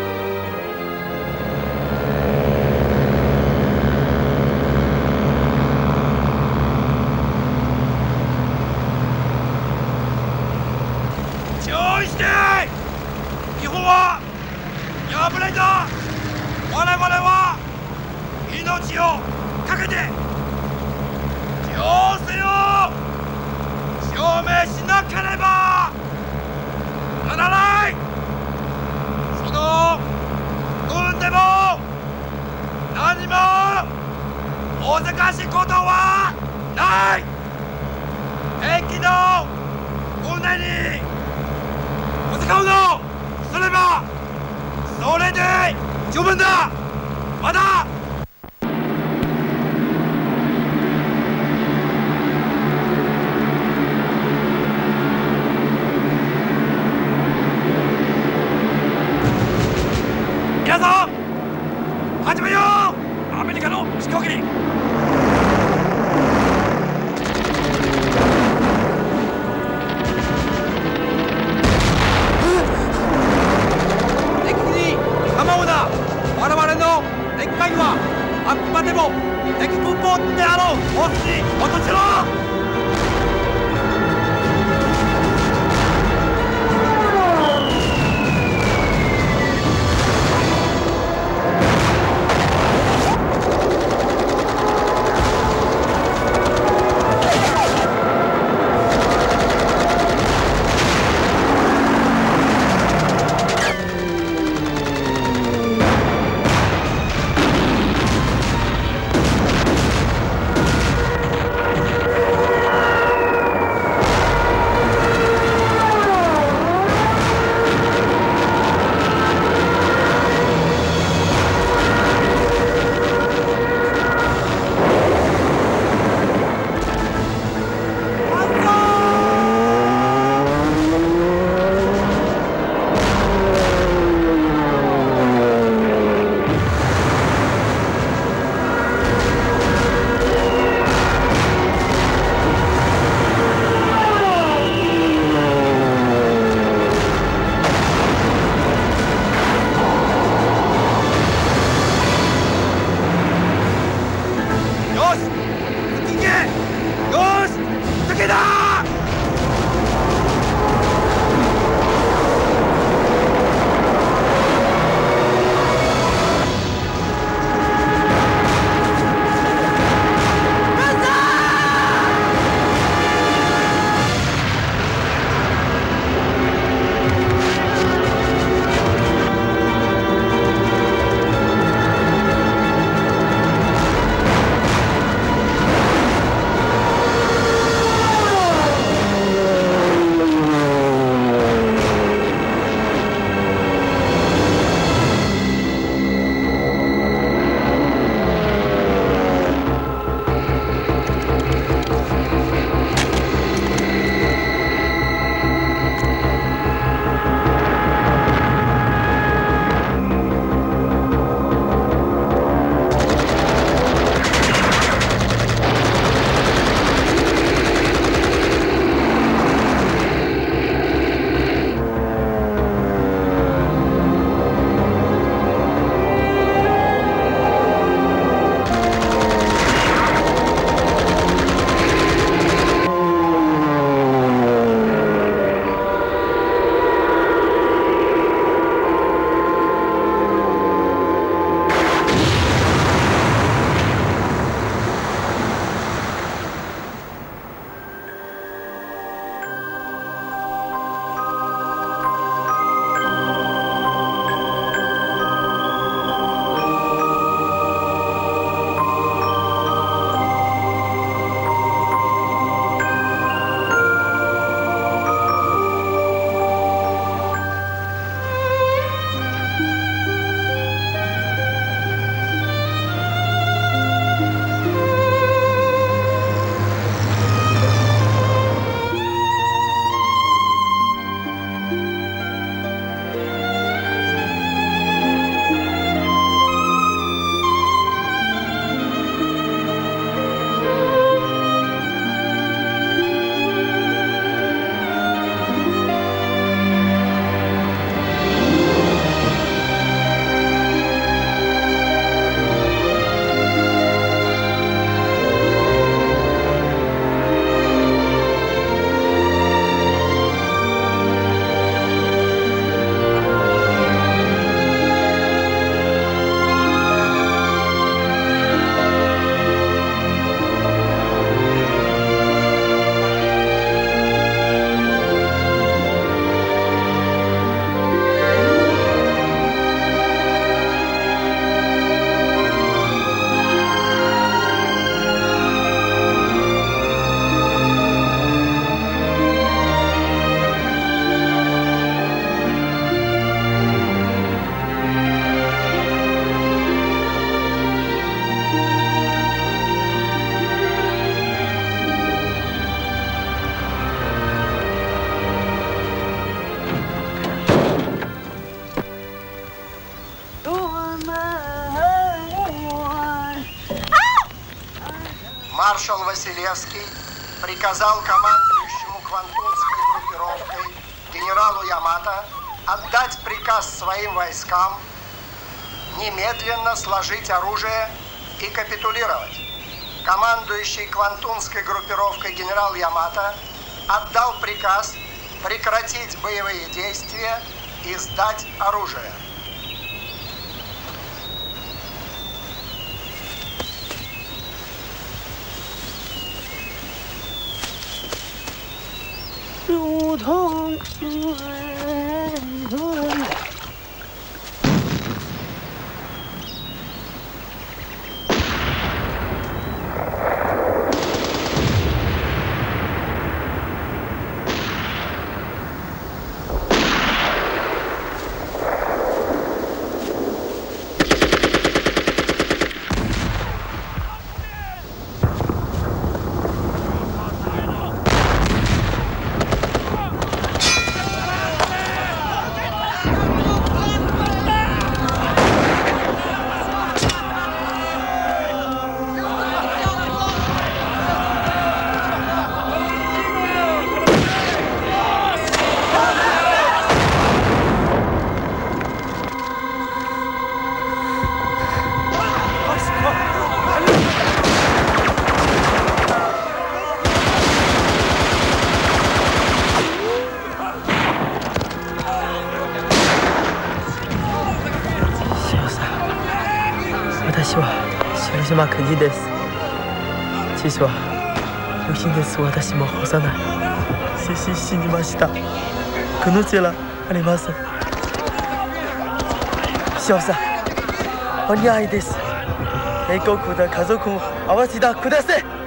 Маршал Василевский приказал командующему Квантунской группировкой генералу Ямато отдать приказ своим войскам немедленно сложить оружие и капитулировать. Командующий Квантунской группировкой генерал Ямато отдал приказ прекратить боевые действия и сдать оружие. 島国です。父は部品です。私も幼い。精神死にました。このちらありません。少佐、お似合いです。英国の家族を合わせてください。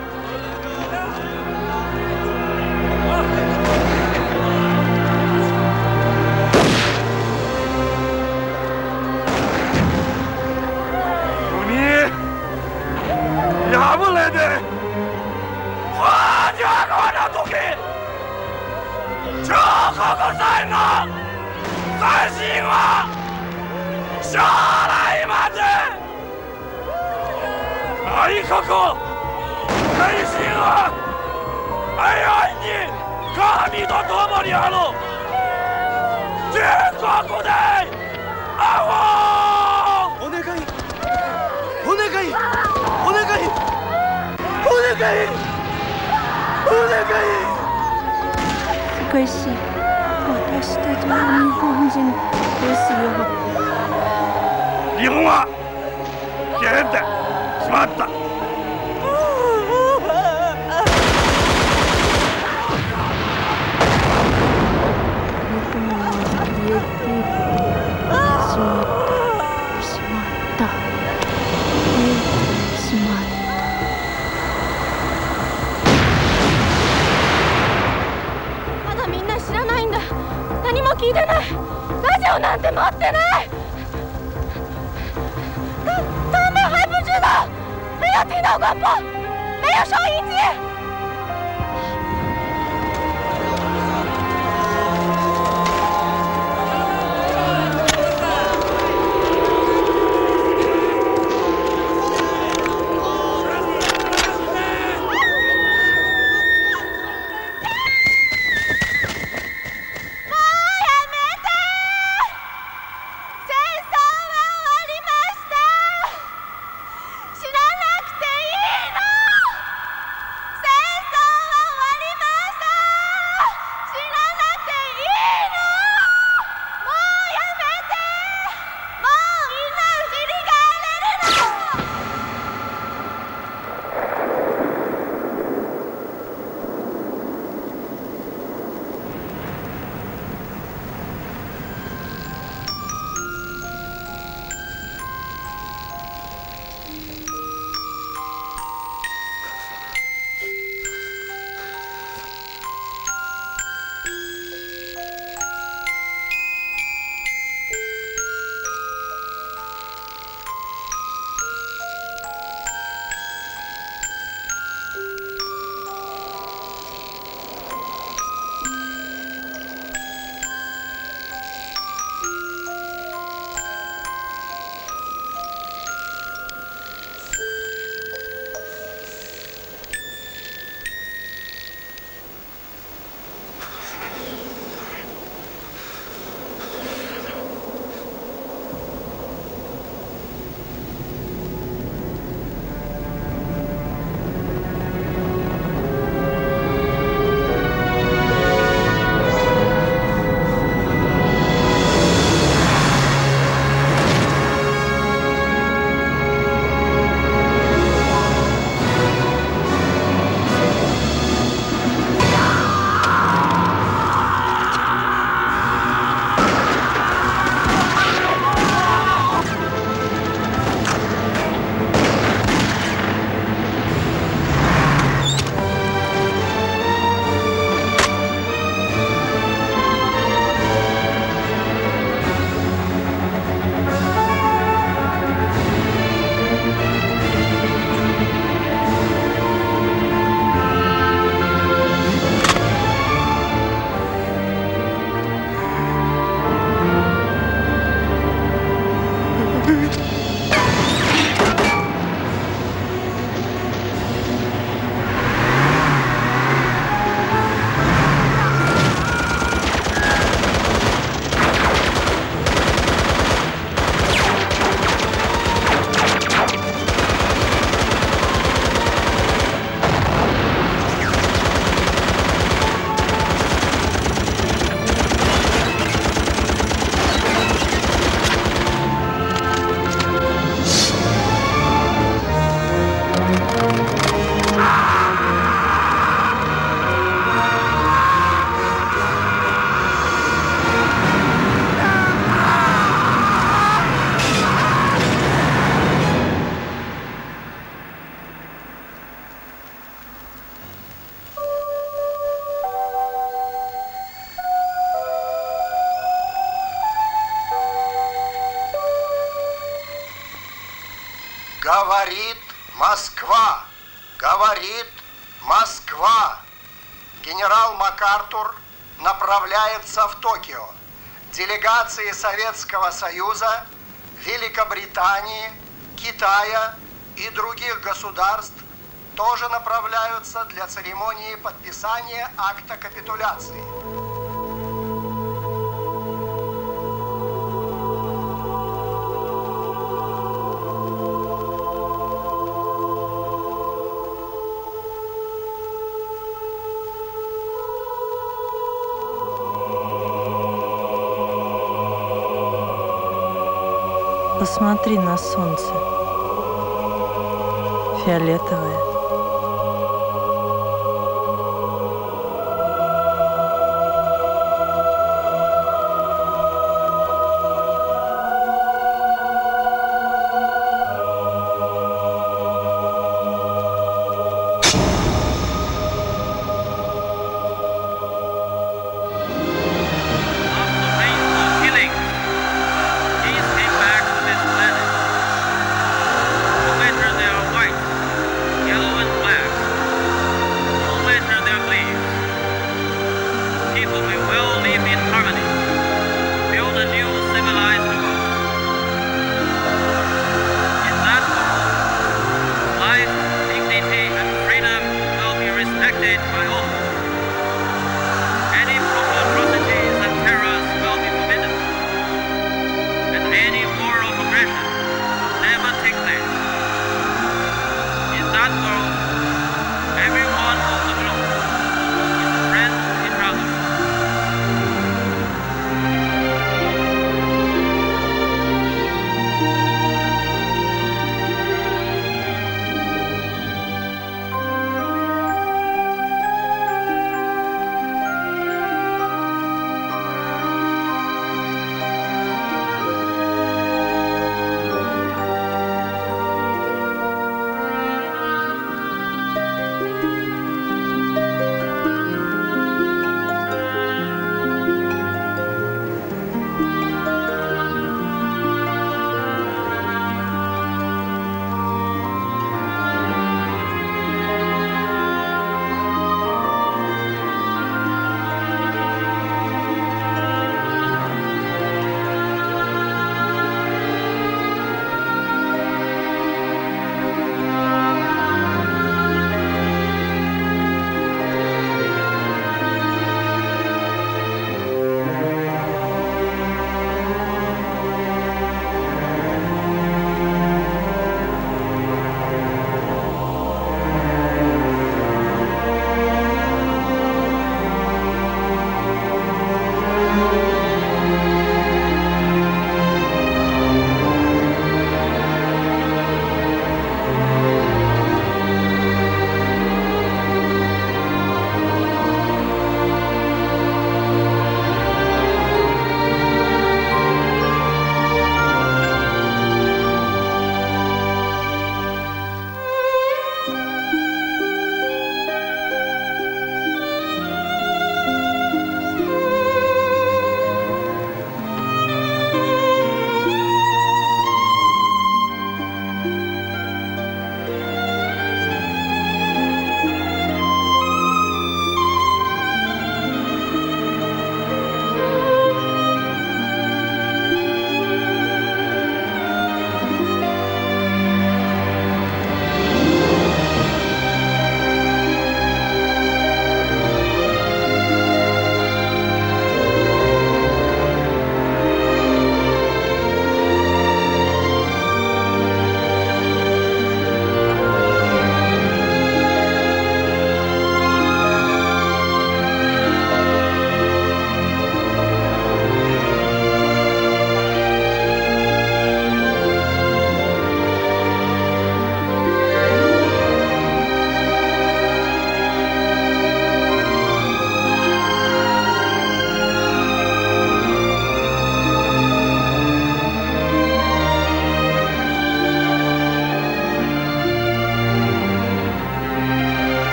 しかし、私たちは日本人ですよ。 日本は消えてしまった。 日本は消えてしまった。しまった。消えてしまった。 何も聞いてない。ラジオなんて持ってない。他他们还不知道，没有听到广播，没有收音机。戦 Говорит Москва. Говорит Москва. Генерал МакАртур направляется в Токио. Делегации Советского Союза, Великобритании, Китая и других государств тоже направляются для церемонии подписания акта капитуляции. Посмотри на солнце. Фиолетовое. By all.